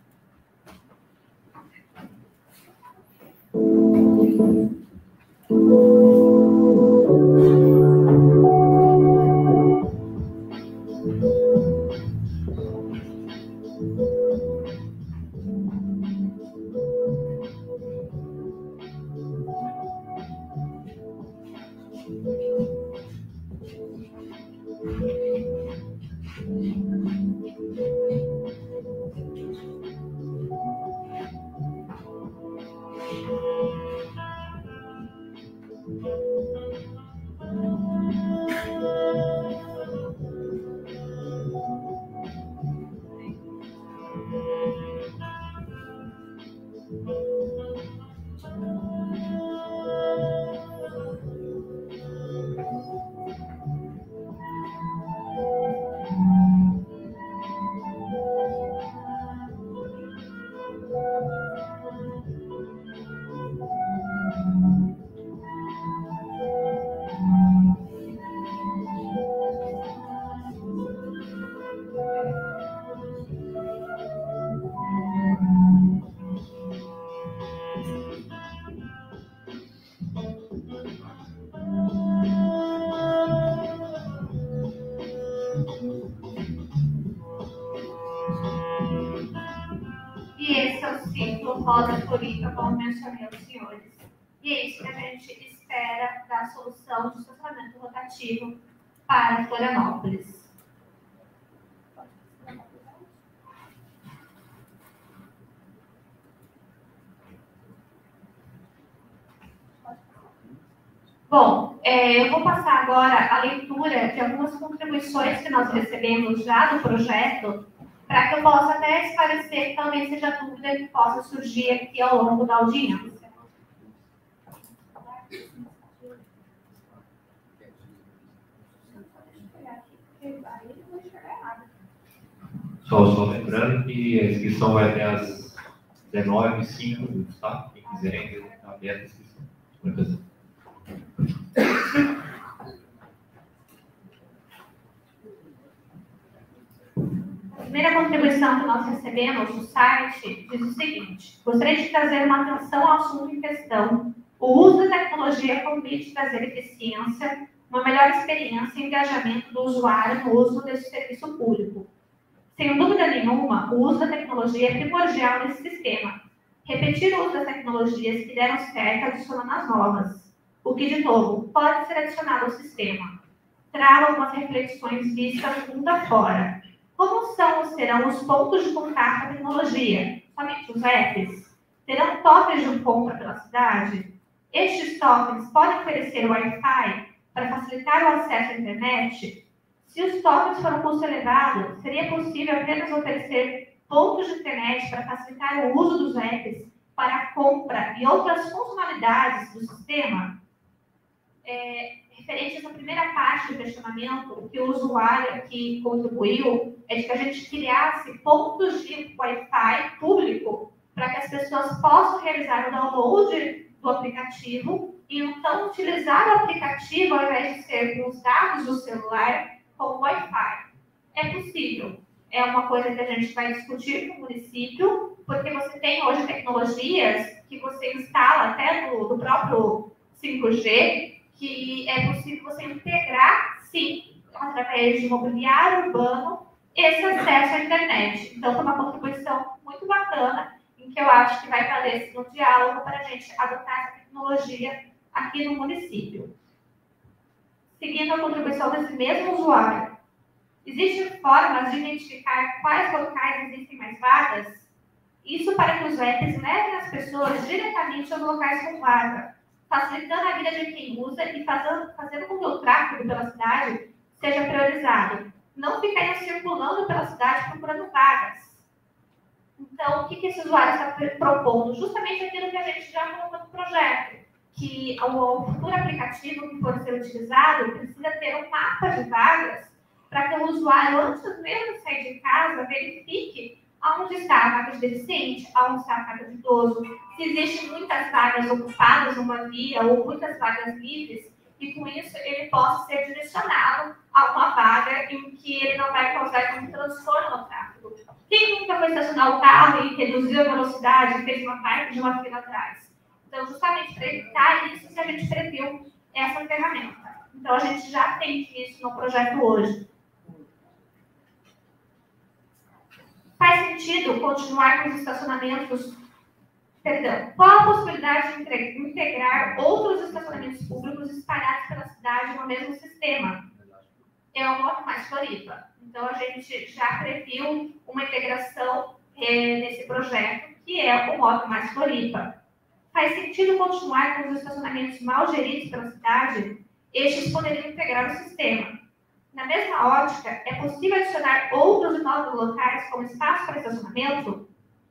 S3: E esse é o ciclo Moda Floripa, como mencionei aos senhores. E é isso que a gente espera da solução de estacionamento rotativo para Florianópolis. Bom, eu vou passar agora a leitura de algumas contribuições que nós recebemos já do projeto, para que eu possa até esclarecer que talvez seja dúvida que possa surgir aqui ao longo da audiência.
S1: Só lembrando que a inscrição vai até às 19h05, tá? Quem quiser, está aberta a inscrição.
S3: A primeira contribuição que nós recebemos no site diz o seguinte: gostaria de trazer uma atenção ao assunto em questão. O uso da tecnologia permite trazer eficiência, uma melhor experiência e engajamento do usuário no uso desse serviço público. Sem dúvida nenhuma, o uso da tecnologia é primordial nesse sistema. Repetir o uso das tecnologias que deram certo adicionando as novas, o que, de novo, pode ser adicionado ao sistema. Trago algumas reflexões vistas mundo afora. Como são ou serão os pontos de contato da tecnologia? Somente os apps? Terão tokens de compra pela cidade? Estes tokens podem oferecer Wi-Fi para facilitar o acesso à internet? Se os tokens for um custo elevado, seria possível apenas oferecer pontos de internet para facilitar o uso dos apps para a compra e outras funcionalidades do sistema? Referente a essa primeira parte do questionamento, o que o usuário aqui contribuiu é de que a gente criasse pontos de Wi-Fi público para que as pessoas possam realizar o download do aplicativo e então utilizar o aplicativo ao invés de ser com os dados do celular com Wi-Fi. É possível. É uma coisa que a gente vai discutir com o município, porque você tem hoje tecnologias que você instala até do próprio 5G, que é possível você integrar, sim, através de mobiliário urbano, esse acesso à internet. Então, foi uma contribuição muito muito bacana, em que eu acho que vai valer no diálogo para a gente adotar essa tecnologia aqui no município. Seguindo a contribuição desse mesmo usuário, existem formas de identificar quais locais existem mais vagas? Isso para que os apps levem as pessoas diretamente aos locais com vaga, facilitando a vida de quem usa e fazendo com que o tráfego pela cidade seja priorizado. Não ficarem circulando pela cidade procurando vagas. Então, o que esse usuário está propondo? Justamente aquilo que a gente já colocou no projeto, que o futuro aplicativo que for ser utilizado precisa ter um mapa de vagas para que o usuário, antes mesmo de sair de casa, verifique onde está a vaga de deficiente, onde está a vaga de idoso, se existem muitas vagas ocupadas numa via ou muitas vagas livres, e com isso ele possa ser direcionado a uma vaga em que ele não vai causar nenhum transtorno no tráfego. Quem nunca foi estacionar o carro e reduziu a velocidade e fez uma parte de uma fila atrás? Então, justamente para evitar isso, que a gente previu essa ferramenta. Então, a gente já tem isso no projeto hoje. Faz sentido continuar com os estacionamentos? Perdão. Qual a possibilidade de integrar outros estacionamentos públicos espalhados pela cidade no mesmo sistema? É o Moto Mais Floripa. Então, a gente já previu uma integração nesse projeto, que é o Moto Mais Floripa. Faz sentido continuar com os estacionamentos mal geridos pela cidade? Estes poderiam integrar o sistema. Na mesma ótica, é possível adicionar outros e novos locais como espaço para estacionamento?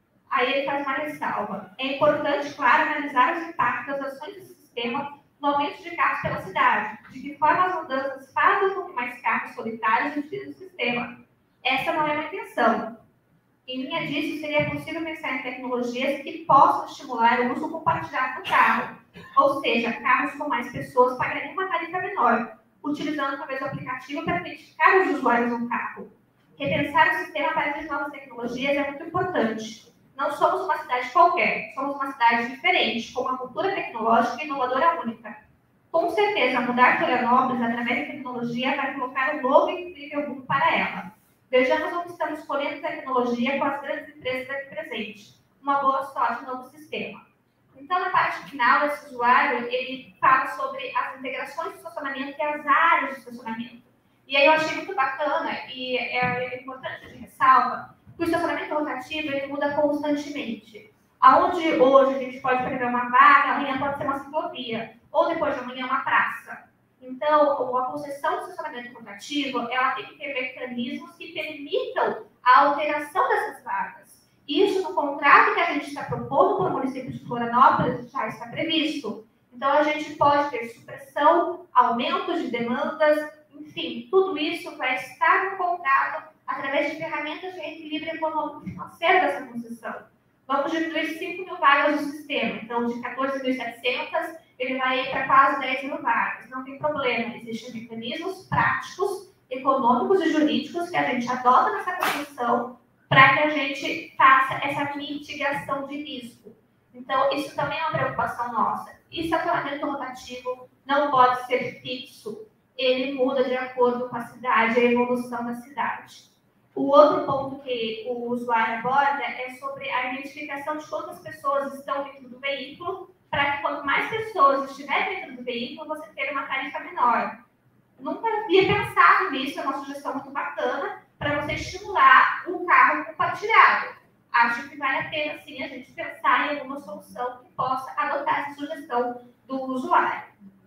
S3: Aí ele faz uma ressalva. É importante, claro, analisar os impactos das ações do sistema no aumento de carros pela cidade, de que forma as mudanças fazem com que mais carros solitários utilizem o sistema. Essa não é uma intenção. Em linha disso, seria possível pensar em tecnologias que possam estimular o uso compartilhado do carro, ou seja, carros com mais pessoas pagariam uma tarifa menor, utilizando talvez o aplicativo para identificar os usuários no carro. Repensar o sistema para as novas tecnologias é muito importante. Não somos uma cidade qualquer, somos uma cidade diferente, com uma cultura tecnológica e inovadora única. Com certeza, mudar Florianópolis através da tecnologia vai colocar um novo e incrível rumo para ela. Vejamos onde estamos escolhendo tecnologia com as grandes empresas aqui presentes. Uma boa sorte no novo sistema. Então, na parte final, esse usuário, ele fala sobre as integrações de estacionamento e as áreas de estacionamento. E aí eu achei muito bacana, e é importante de ressalva, que o estacionamento rotativo, ele muda constantemente. Aonde hoje a gente pode prever uma vaga, amanhã pode ser uma ciclovia, ou depois de amanhã uma praça. Então, a concessão do estacionamento rotativo, ela tem que ter mecanismos que permitam a alteração dessas vagas. Isso no contrato que a gente está propondo para o município de Florianópolis já está previsto. Então, a gente pode ter supressão, aumentos de demandas, enfim, tudo isso vai estar no contrato através de ferramentas de equilíbrio econômico-financeiro dessa concessão. Vamos diminuir 5.000 vagas no sistema. Então, de 14.700, ele vai para quase 10.000 vagas. Não tem problema. Existem mecanismos práticos, econômicos e jurídicos que a gente adota nessa concessão para que a gente faça essa mitigação de risco. Então, isso também é uma preocupação nossa. E estacionamento rotativo não pode ser fixo. Ele muda de acordo com a cidade, a evolução da cidade. O outro ponto que o usuário aborda é sobre a identificação de quantas pessoas estão dentro do veículo, para que quanto mais pessoas estiverem dentro do veículo, você tenha uma tarifa menor. Nunca havia pensado nisso, é uma sugestão muito bacana, para você estimular o carro compartilhado. Acho que vale a pena, sim, a gente pensar em alguma solução que possa adotar essa sugestão do usuário.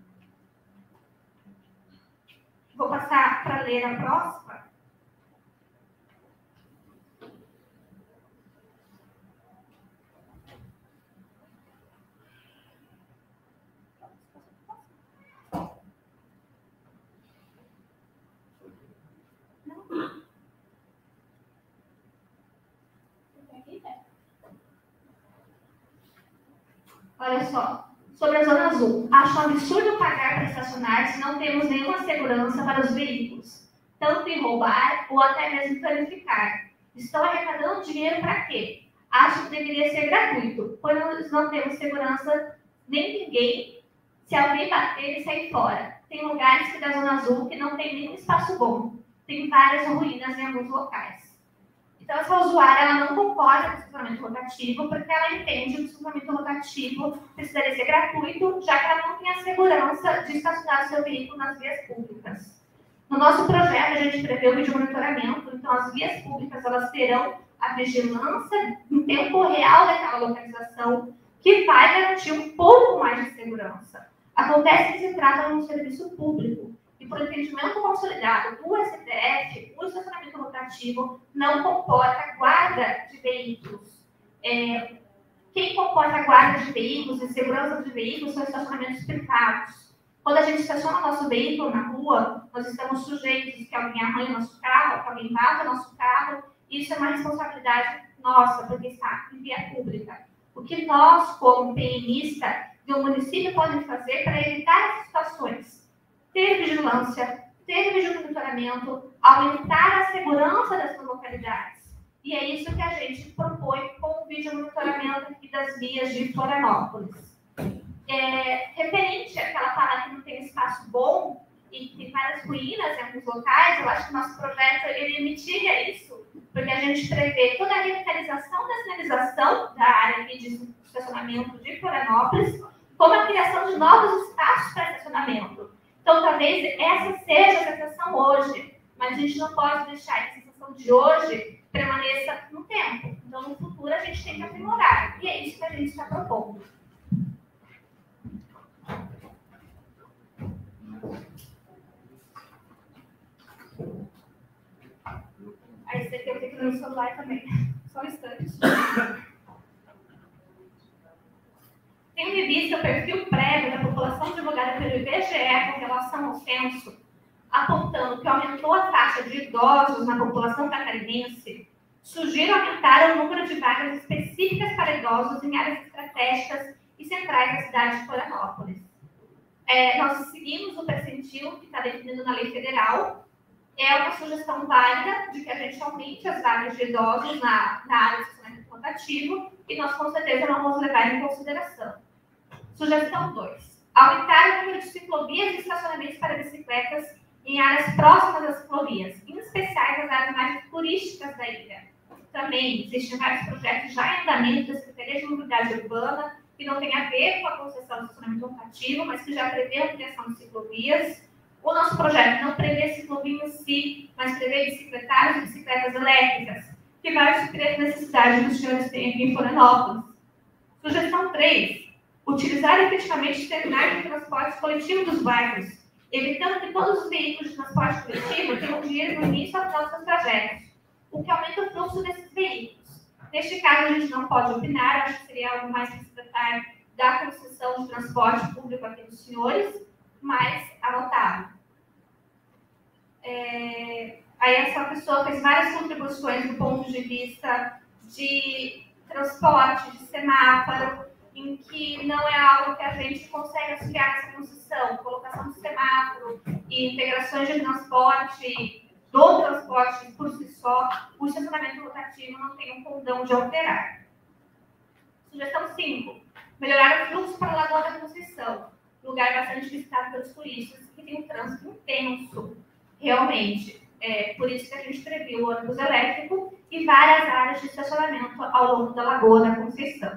S3: Vou passar para ler a próxima. Olha só, sobre a Zona Azul. Acho um absurdo pagar para estacionar se não temos nenhuma segurança para os veículos, tanto em roubar ou até mesmo planificar. Estão arrecadando dinheiro para quê? Acho que deveria ser gratuito, pois nós não temos segurança nem ninguém. Se alguém bater e sair fora. Tem lugares que da Zona Azul que não tem nenhum espaço bom. Tem várias ruínas em alguns locais. Então, essa usuária ela não concorda com o estacionamento rotativo, porque ela entende que o estacionamento rotativo precisaria ser gratuito, já que ela não tem a segurança de estacionar o seu veículo nas vias públicas. No nosso projeto, a gente prevê o vídeo monitoramento, então as vias públicas elas terão a vigilância em tempo real daquela localização, que vai garantir um pouco mais de segurança. Acontece que se trata de um serviço público, e por entendimento consolidado do STF, o estacionamento rotativo não comporta guarda de veículos. Quem comporta guarda de veículos e segurança de veículos são estacionamentos privados. Quando a gente estaciona o nosso veículo na rua, nós estamos sujeitos que alguém arranhe o nosso carro, que alguém bata o nosso carro. Isso é uma responsabilidade nossa, porque está em via pública. O que nós, como PMista do município, podemos fazer para evitar essas situações? Ter vigilância, ter vídeo monitoramento, aumentar a segurança dessas localidades. E é isso que a gente propõe com o vídeo monitoramento aqui das vias de Florianópolis. Referente àquela fala que não tem espaço bom e que tem várias ruínas em alguns locais, eu acho que o nosso projeto ele mitiga isso, porque a gente prevê toda a revitalização da sinalização da área aqui de estacionamento de Florianópolis, como a criação de novos espaços para estacionamento. Então, talvez essa seja a sensação hoje, mas a gente não pode deixar que a sensação de hoje permaneça no tempo. Então, no futuro, a gente tem que aprimorar. E é isso que a gente está propondo. Aí você tem que ter no celular também. Só um instante. Tenho revisto o perfil prévio da população divulgada pelo IBGE com relação ao censo, apontando que aumentou a taxa de idosos na população catarinense. Sugiro aumentar o número de vagas específicas para idosos em áreas estratégicas e centrais da cidade de Florianópolis. Nós seguimos o percentil que está definido na lei federal. É uma sugestão válida de que a gente aumente as vagas de idosos na área de estacionamento rotativo e nós, com certeza, vamos levar em consideração. Sugestão 2. Aumentar o número de ciclovias e estacionamentos para bicicletas em áreas próximas das ciclovias, em especial nas áreas mais turísticas da ilha. Também existem vários projetos já em andamento da Secretaria de Mobilidade Urbana, que não tem a ver com a concessão do estacionamento rotativo, mas que já prevê a ampliação de ciclovias. O nosso projeto não prevê ciclovia em si, mas prevê bicicletários e bicicletas elétricas, que vai suprir a necessidade que os senhores têm aqui em Florianópolis. Sugestão 3. Utilizar efetivamente os terminais de transporte coletivo dos bairros, evitando que todos os veículos de transporte coletivo tenham dinheiro no início ao final dos seus trajetos, o que aumenta o fluxo desses veículos. Neste caso, a gente não pode opinar, acho que seria algo mais para se tratar da concessão de transporte público aqui dos senhores, mas anotado. Aí essa pessoa fez várias contribuições do ponto de vista de transporte, de semáforo, em que não é algo que a gente consegue auxiliar nessa concessão, colocação de semáforo e integrações de transporte, do transporte por si só, o estacionamento rotativo não tem um condão de alterar. Sugestão 5. Melhorar o fluxo para a Lagoa da Conceição, lugar bastante visitado pelos turistas, que tem um trânsito intenso, realmente. Por isso que a gente previu o ônibus elétrico e várias áreas de estacionamento ao longo da Lagoa da Conceição.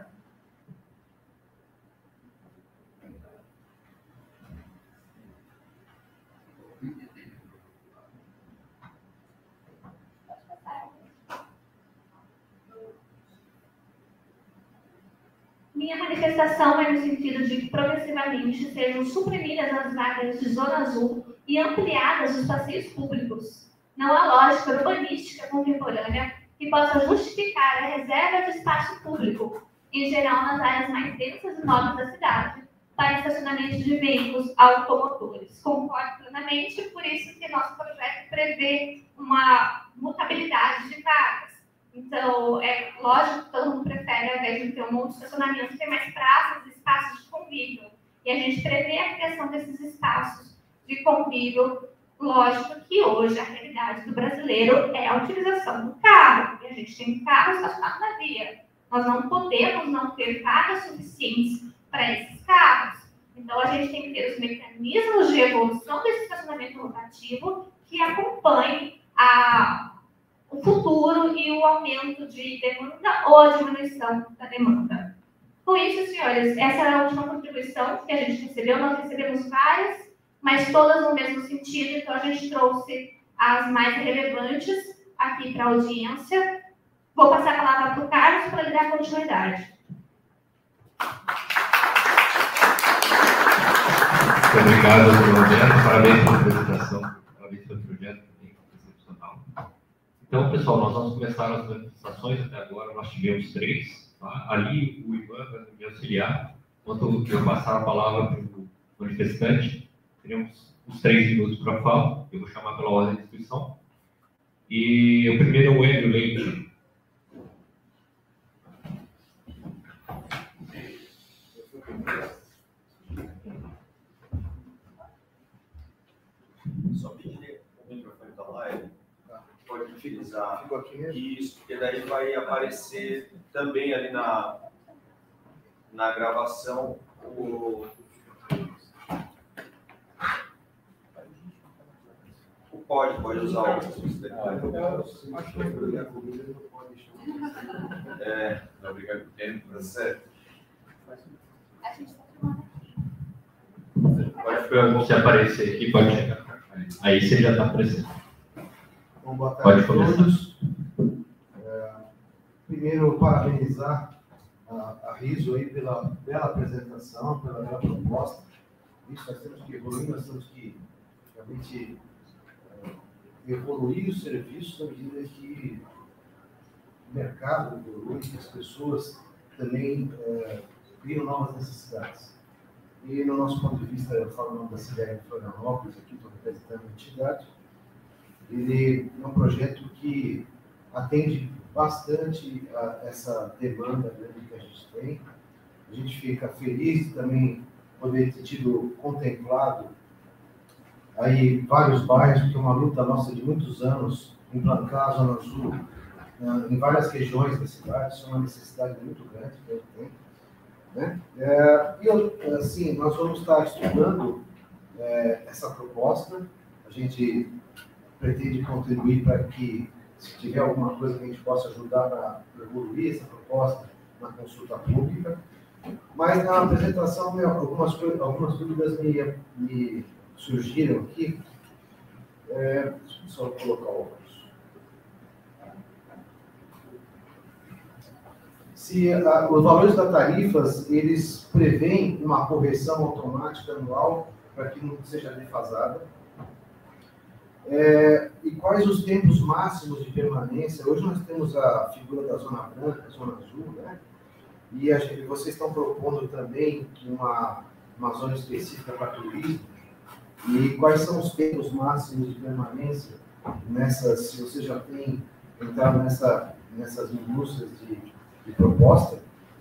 S3: Minha manifestação vai no sentido de que progressivamente sejam suprimidas as vagas de zona azul e ampliadas os passeios públicos. Não há lógica urbanística contemporânea que possa justificar a reserva de espaço público, em geral nas áreas mais densas e nobres da cidade, para estacionamento de veículos automotores. Concordo plenamente, por isso que nosso projeto prevê uma mutabilidade de vagas. Então, é lógico que todo mundo prefere, ao invés de ter um monte de estacionamento, ter mais praças e espaços de convívio. E a gente prevê a criação desses espaços de convívio. Lógico que hoje a realidade do brasileiro é a utilização do carro. E a gente tem carro estacionado na via. Nós não podemos não ter vagas suficientes para esses carros. Então, a gente tem que ter os mecanismos de evolução desse estacionamento rotativo que acompanhem o futuro e o aumento de demanda ou a diminuição da demanda. Com isso, senhores, essa é a última contribuição que a gente recebeu. Nós recebemos várias, mas todas no mesmo sentido, então a gente trouxe as mais relevantes aqui para a audiência. Vou passar a palavra para o Carlos para ele dar continuidade.
S1: Muito obrigado, Roberto. Parabéns pela apresentação. Parabéns pelo projeto, excepcional. Então, pessoal, nós vamos começar as manifestações. Até agora nós tivemos 3. Tá? Ali, o Ivan vai me auxiliar. Enquanto eu passar a palavra para o manifestante, teremos os 3 minutos para fala. Eu vou chamar pela ordem de inscrição. E o primeiro é o Hélio Leite.
S4: Só pedir o microfone da live, pode utilizar isso, porque daí vai aparecer também ali na gravação pode usar o obrigado por tempo, tá certo?
S1: Se aparecer aqui, pode chegar. Aí você já está aparecendo.
S5: Bom, boa tarde
S1: Pode
S5: a
S1: começar.
S5: todos. Primeiro, parabenizar a Riso aí pela bela apresentação, pela bela proposta. Isso, nós temos que evoluir, nós temos que realmente evoluir os serviços à medida que o mercado evolui, que as pessoas também criam novas necessidades. E, no nosso ponto de vista, eu falo o nome da cidade de Florianópolis, aqui estou representando a entidade, ele é um projeto que atende bastante a essa demanda grande que a gente tem. A gente fica feliz de também poder ter tido contemplado aí vários bairros, porque é uma luta nossa de muitos anos, implantar a Zona Azul em várias regiões da cidade. Isso é uma necessidade muito grande que a gente tem. Né? E assim, nós vamos estar estudando essa proposta. A gente pretende contribuir para que, se tiver alguma coisa que a gente possa ajudar para evoluir essa proposta na consulta pública. Mas na apresentação, algumas dúvidas me surgiram aqui. Deixa eu só colocar o óculos. Se os valores das tarifas, eles prevêem uma correção automática anual para que não seja defasada. E quais os tempos máximos de permanência? Hoje nós temos a figura da Zona Branca, Zona Azul, né? E vocês estão propondo também uma zona específica para turismo. E quais são os tempos máximos de permanência se você já tem entrado nessas indústrias de proposta?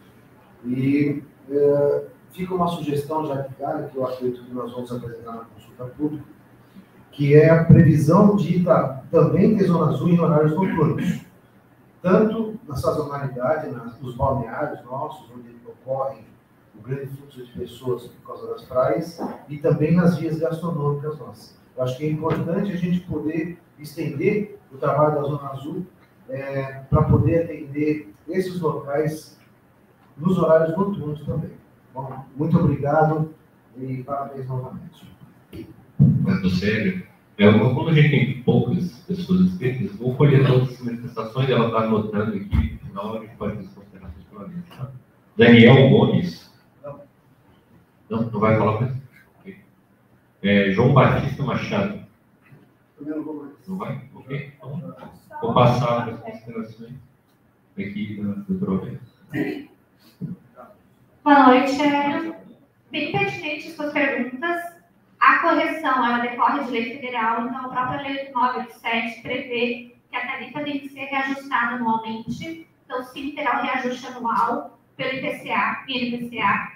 S5: E fica uma sugestão já de cara, que eu acredito que nós vamos apresentar na consulta pública, que é a previsão de também ter Zona Azul em horários noturnos, tanto na sazonalidade, nos balneários nossos, onde ocorre o grande fluxo de pessoas por causa das praias, e também nas vias gastronômicas nossas. Eu acho que é importante a gente poder estender o trabalho da Zona Azul para poder atender esses locais nos horários noturnos também. Bom, muito obrigado e parabéns novamente.
S1: Muito sério. Como a gente tem poucas pessoas inscritas, vou colher todas as manifestações, ela está anotando aqui, no final a gente pode fazer as considerações pela vez. Tá? Daniel Gomes. Não vai falar mais? Okay. João Batista Machado. Não vai? Ok. Então, vou passar para as considerações aqui da doutora Roberto.
S3: Boa noite. Bem pertinente suas perguntas. A correção, ela decorre de lei federal, então a própria lei 987 prevê que a tarifa tem que ser reajustada anualmente, então sim, terá o reajuste anual pelo IPCA e INPCA.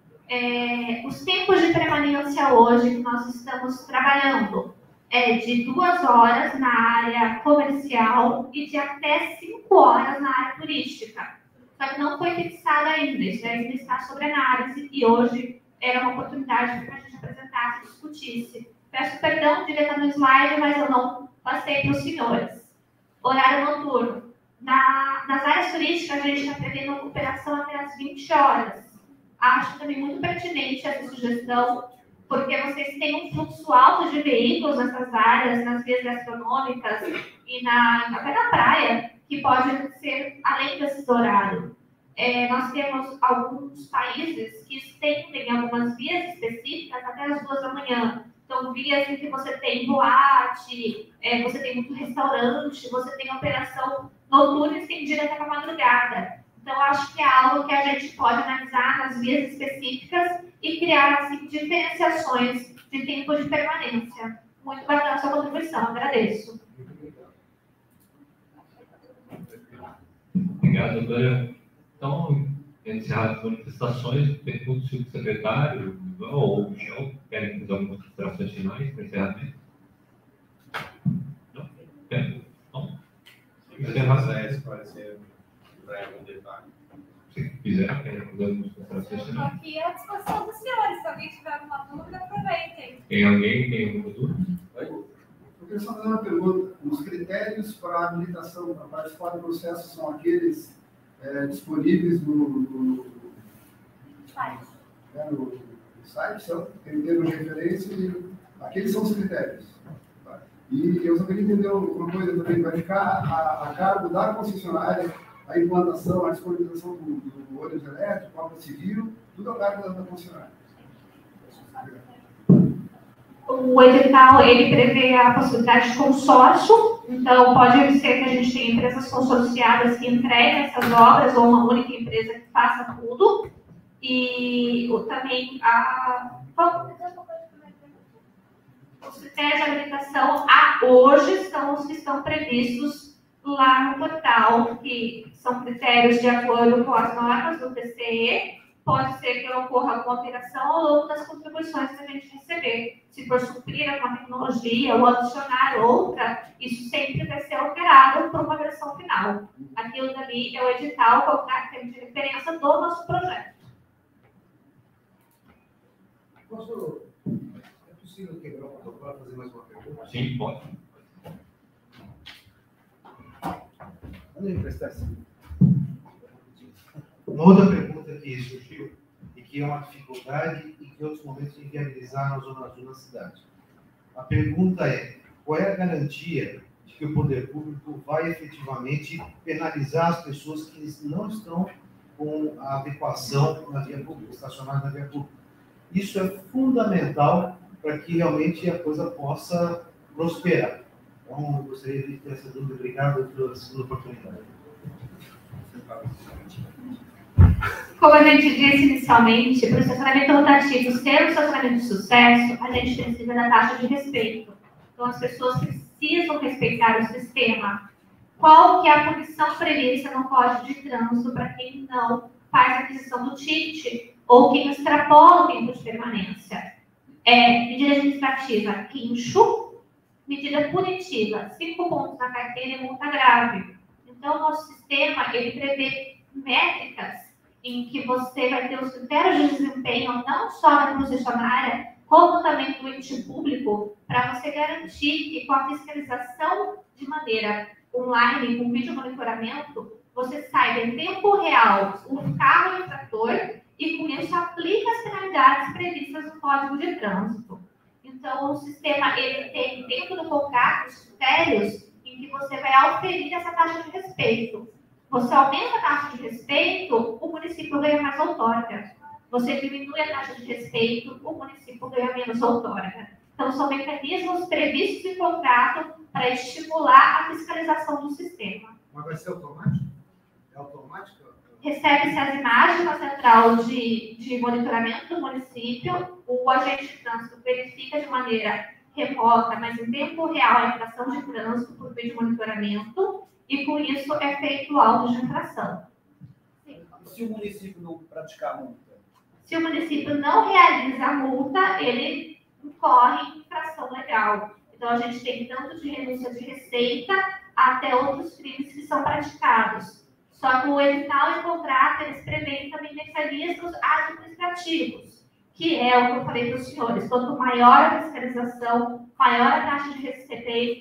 S3: Os tempos de permanência hoje que nós estamos trabalhando é de 2 horas na área comercial e de até 5 horas na área turística. Só que não foi fixada ainda, isso ainda está sobre análise e hoje era uma oportunidade para a gente apresentasse e discutisse. Peço perdão de estar no slide, mas eu não passei para os senhores. Horário noturno. Nas áreas turísticas, a gente está prevendo uma operação até as 20 horas. Acho também muito pertinente essa sugestão, porque vocês têm um fluxo alto de veículos nessas áreas, nas vias gastronômicas e até na praia, que pode ser além desses horários. Nós temos alguns países que estendem algumas vias específicas até as 2 da manhã. Então, vias em que você tem boate, você tem muito restaurante, você tem operação noturna estendida até a madrugada. Então, acho que é algo que a gente pode analisar nas vias específicas e criar assim, diferenciações de tempo de permanência. Muito bacana a sua contribuição, agradeço.
S1: Obrigado, doutora. Então, encerrar as manifestações, pergunto se o secretário ou o Michel querem fazer algumas considerações finais para encerramento. Não? Não?
S4: Se quiser esclarecer para algum detalhe.
S1: Se quiser, querem fazer algumas considerações
S6: Estou
S1: finais.
S6: aqui à disposição dos senhores. Se alguém tiver alguma dúvida, aproveitem.
S1: Tem alguém que tem alguma dúvida?
S5: Eu queria só fazer uma pergunta. Os critérios para a habilitação para participar do processo são aqueles disponíveis no site, são, em termos de referência, e aqueles são os critérios. Tá? E eu só queria entender uma coisa também, vai ficar a cargo da concessionária a implantação, a disponibilização do ônibus elétrico, obra civil, tudo a cargo da concessionária.
S3: O edital, ele prevê a possibilidade de consórcio, então pode ser que a gente tenha empresas consorciadas que entreguem essas obras, ou uma única empresa que faça tudo, e também os critérios de habilitação hoje são os que estão previstos lá no portal, que são critérios de acordo com as normas do TCE. Pode ser que ocorra alguma alteração ao longo das contribuições que a gente receber. Se for suprir alguma tecnologia ou adicionar outra, isso sempre vai ser alterado por uma versão final. Aquilo dali é o edital, com o caráter de referência do nosso projeto.
S5: É possível quebrar o protocolo para fazer mais uma pergunta?
S1: Sim, pode.
S5: Vamos emprestar assim. Uma outra pergunta que surgiu, e que é uma dificuldade e que em outros momentos tem que viabilizar na zona azul da cidade. A pergunta é, qual é a garantia de que o poder público vai efetivamente penalizar as pessoas que não estão com a adequação na via pública, estacionadas na via pública? Isso é fundamental para que realmente a coisa possa prosperar. Então, eu gostaria de ter essa dúvida. Obrigado pela segunda oportunidade.
S3: Como a gente disse inicialmente, para o estacionamento rotativo ser um estacionamento de sucesso, a gente precisa da taxa de respeito. Então, as pessoas precisam respeitar o sistema. Qual que é a punição prevista no Código de Trânsito para quem não faz a aquisição do ticket ou quem extrapola o tempo de permanência? Medida administrativa, quincho. Medida punitiva, 5 pontos na carteira e multa grave. Então, o nosso sistema, ele prevê métricas em que você vai ter os critérios de desempenho não só na concessionária, como também no ente público, para você garantir que com a fiscalização de maneira online, com vídeo monitoramento, você saiba em tempo real o carro infrator e com isso aplica as penalidades previstas no Código de Trânsito. Então, o sistema ele tem dentro do contrato os critérios em que você vai auferir essa taxa de respeito. Você aumenta a taxa de respeito, o município ganha mais outorga. Você diminui a taxa de respeito, o município ganha menos outorga. Então, são mecanismos previstos em contrato para estimular a fiscalização do sistema.
S5: Mas vai ser automático? É automático?
S3: Recebe-se as imagens na central de monitoramento do município, o agente de trânsito verifica de maneira remota, mas em tempo real, a infração de trânsito por vídeo monitoramento, e com isso é feito o auto de infração.
S7: Sim. Se o município não praticar a multa?
S3: Se o município não realiza a multa, ele incorre em infração legal. Então, a gente tem tanto de renúncia de receita até outros crimes que são praticados. Só que o edital e contrato, eles prevêem também mecanismos administrativos, que é o que eu falei para os senhores. Quanto maior a fiscalização, maior a taxa de respeito,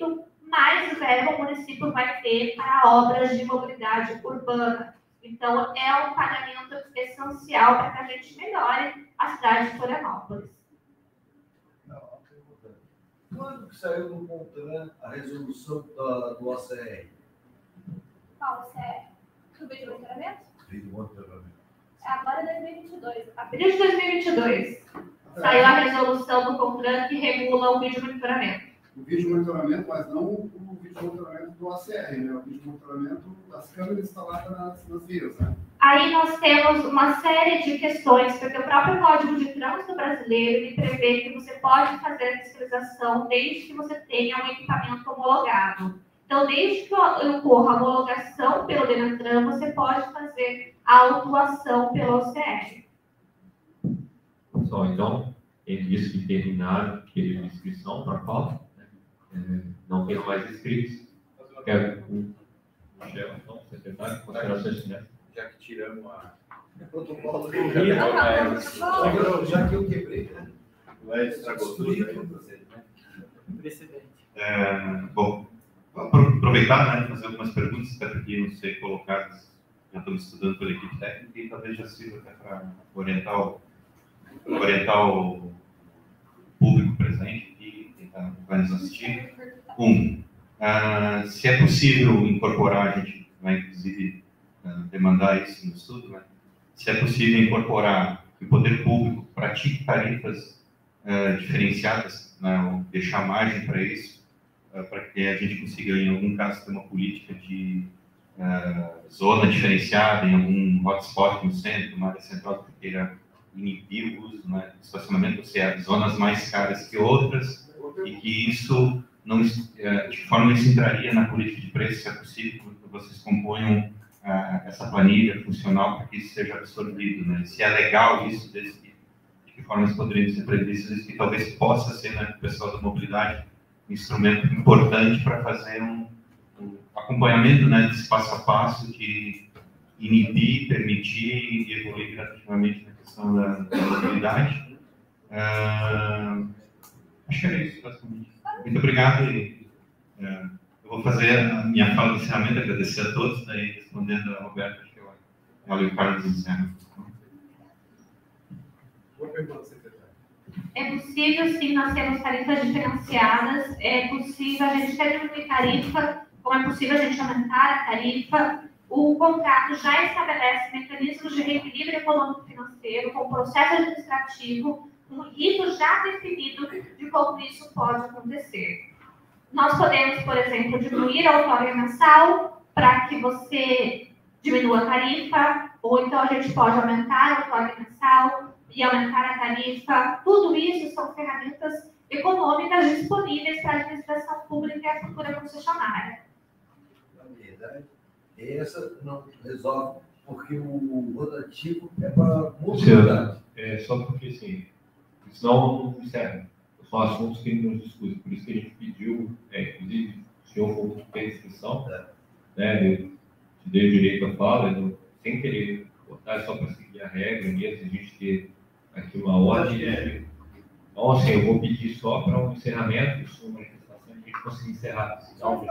S3: mais verba o município vai ter para obras de mobilidade urbana. Então, é um pagamento essencial para que a gente melhore a cidade de Florianópolis.
S5: Quando que saiu no CONTRAN a resolução do OCR?
S6: Qual você é? Do vídeo de monitoramento?
S5: Vídeo de monitoramento.
S6: Agora é 2022.
S3: Abril de 2022, saiu a resolução do CONTRAN que regula o vídeo monitoramento.
S8: O vídeo monitoramento, mas não o vídeo monitoramento do ACR, né? O vídeo monitoramento das câmeras instaladas nas vias, né?
S3: Aí nós temos uma série de questões, porque o próprio Código de Trânsito Brasileiro ele prevê que você pode fazer a fiscalização desde que você tenha um equipamento homologado. Então, desde que ocorra a homologação pelo Denatran, você pode fazer a autuação pelo OCR.
S1: Pessoal, então, ele disse que terminaram o período de inscrição para a pauta. Não tenho mais inscritos. Quero o Michel, então, secretário, considerações finais.
S4: Já que tiramos a
S5: Protocolo.
S4: já
S5: que eu quebrei, né?
S4: vai estragou tudo, né?
S7: Precedente.
S2: Bom, vou aproveitar, né, fazer algumas perguntas, até porque não sei colocadas, já estamos estudando pela equipe técnica e talvez já sirva até para orientar o público presente aqui, que vai nos assistir. Se é possível incorporar, a gente vai inclusive demandar isso no estudo, né? Se é possível incorporar que o poder público pratique tarifas diferenciadas, né, ou deixar margem para isso, para que a gente consiga, em algum caso, ter uma política de zona diferenciada, em algum hotspot no centro, uma área central que queira inibir o uso, né, do estacionamento, ou seja, zonas mais caras que outras, e que isso, não, de que forma isso entraria na política de preço, se é possível que vocês componham essa planilha funcional para que isso seja absorvido, né? Se é legal isso, de que forma isso poderia ser previsto, isso que talvez possa ser, né, o pessoal da mobilidade, um instrumento importante para fazer um acompanhamento, né, desse passo a passo de inibir, permitir e evoluir gradativamente na questão da mobilidade. Acho que era isso, basicamente. Muito obrigado e eu vou fazer a minha fala de encerramento, agradecer a todos, daí respondendo a Roberta, acho que ela e o Carlos encerram.
S5: Boa pergunta, secretário.
S3: É possível, sim, nós temos tarifas diferenciadas, é possível a gente ter diminuir tarifa, como é possível a gente aumentar a tarifa. O contrato já estabelece mecanismos de reequilíbrio econômico-financeiro, com processo administrativo, um rito já definido de como isso pode acontecer. Nós podemos, por exemplo, diminuir a outorga mensal para que você diminua a tarifa, ou então a gente pode aumentar a outorga mensal e aumentar a tarifa. Tudo isso são ferramentas econômicas disponíveis para a administração pública e a futura concessionária.
S5: Na verdade, essa não resolve, porque o rotativo é para mobilidade.
S1: Só porque, assim, senão não serve. São assuntos que nos discutem. Por isso que a gente pediu, inclusive, o senhor foi muito bem inscrição, né? Eu te dei o direito à fala, sem querer botar só para seguir a regra mesmo, a gente ter aqui uma ordem. Então, assim, eu vou pedir só para um encerramento, sua manifestação, a gente conseguir encerrar.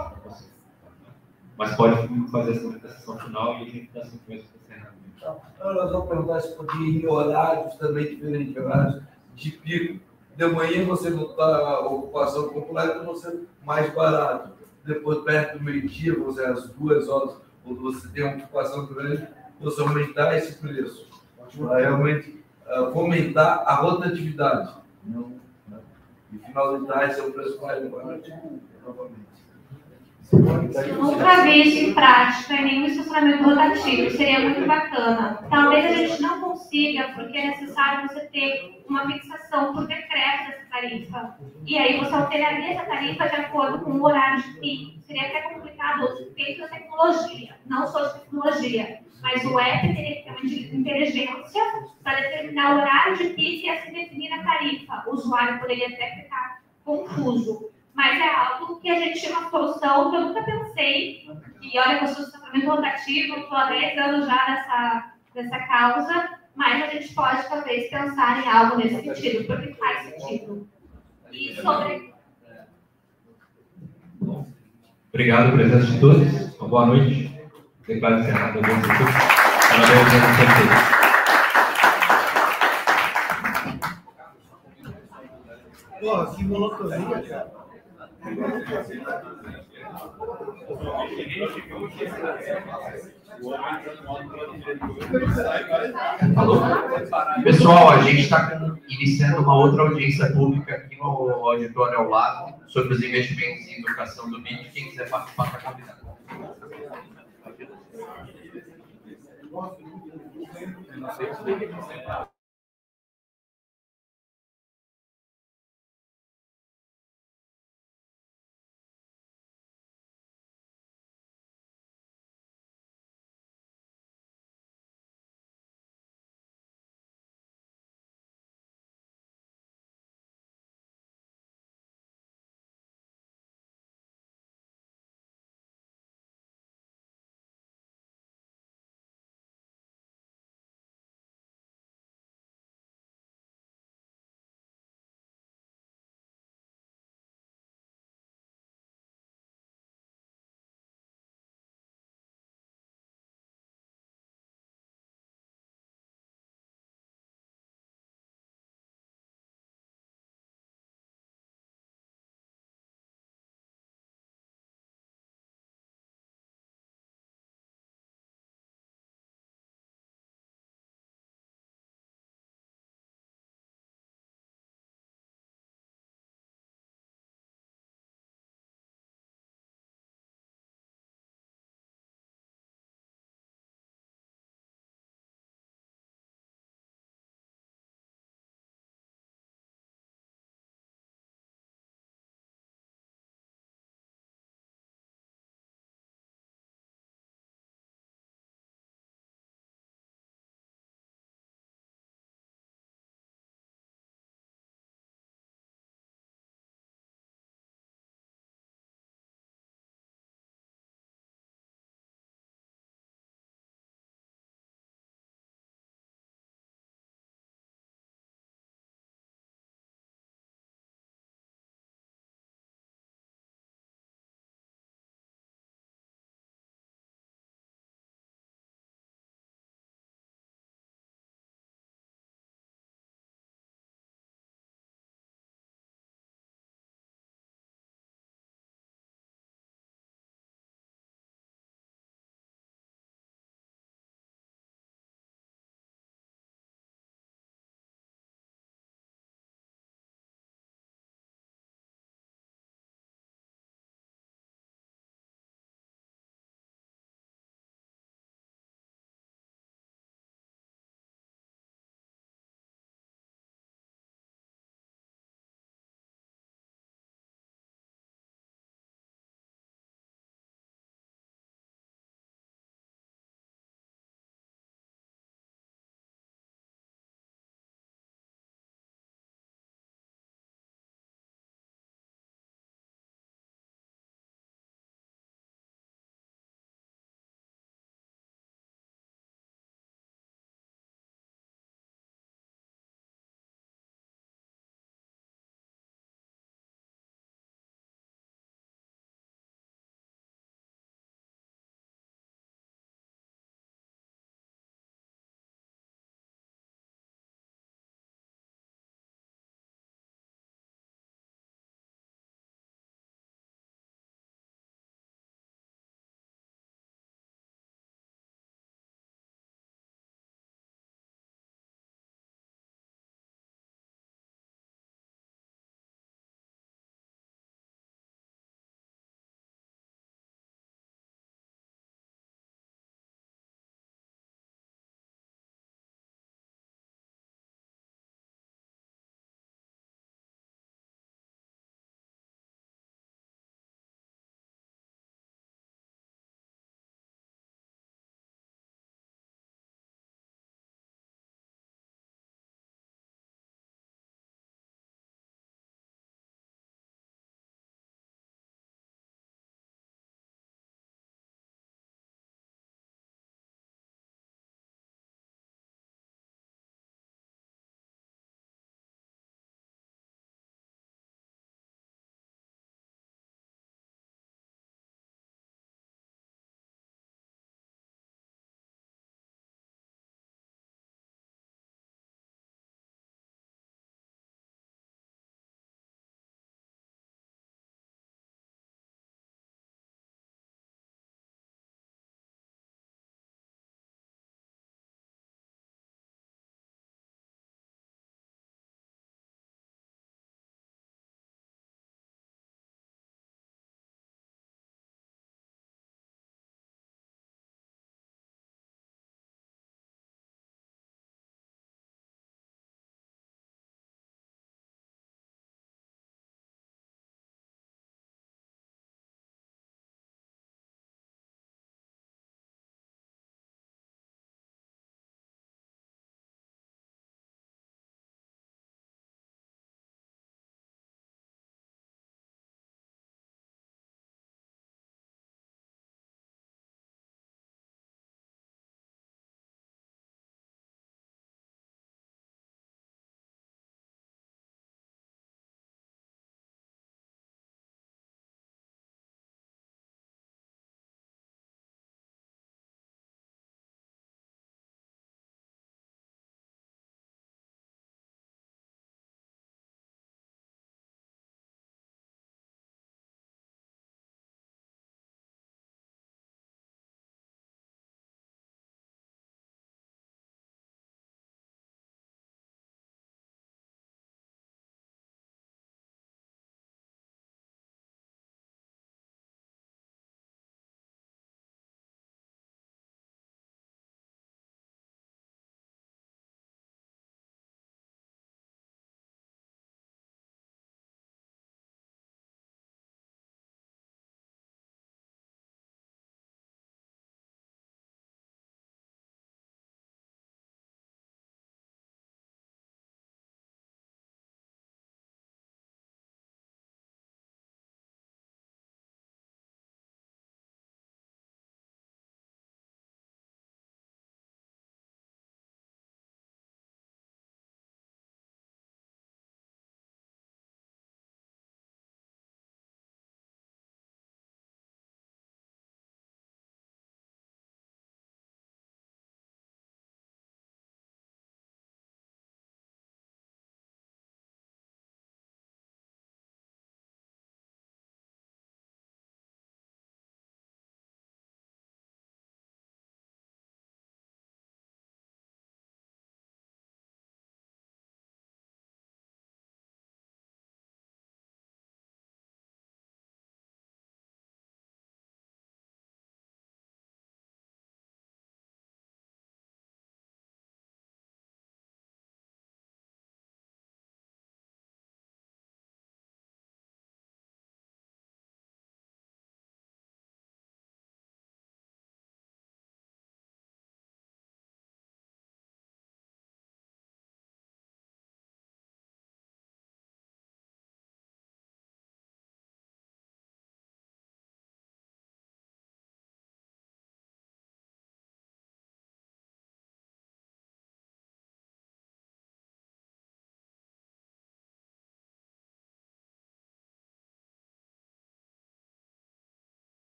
S1: Mas pode fazer essa manifestação final e a gente dá sequência para o encerramento.
S5: Então, nós vamos perguntar se podia ir em horários também diferentes, horários de pico. De manhã você não está a ocupação popular, então você mais barato. Depois, perto do meio-dia, você às 2 horas, quando você tem uma ocupação grande, você aumentar esse preço. Para realmente fomentar a rotatividade. E finalizar esse é o preço mais barato novamente.
S3: Eu nunca vi isso em prática em nenhum estacionamento rotativo, seria muito bacana. Talvez a gente não consiga, porque é necessário você ter uma fixação por decreto dessa tarifa. E aí você alteraria essa tarifa de acordo com o horário de pico. Seria até complicado dentro da tecnologia, não só de tecnologia, mas o app teria que ter uma inteligência para determinar o horário de pico e assim definir a tarifa. O usuário poderia até ficar confuso. Mas é algo que a gente tinha uma solução que eu nunca pensei. E olha que eu sou do estacionamento rotativo, estou há 10 anos já nessa causa, mas a gente pode talvez pensar em algo nesse sentido, porque faz sentido. E sobre...
S1: Obrigado pela presença de todos. Uma boa noite. Declaro encerrado a audiência pública. Parabéns a vocês.
S5: Pô, que monotonia, cara.
S1: Falou. Pessoal, a gente está iniciando uma outra audiência pública aqui no auditório ao lado sobre os investimentos em educação do BID. Quem quiser participar, está convidado.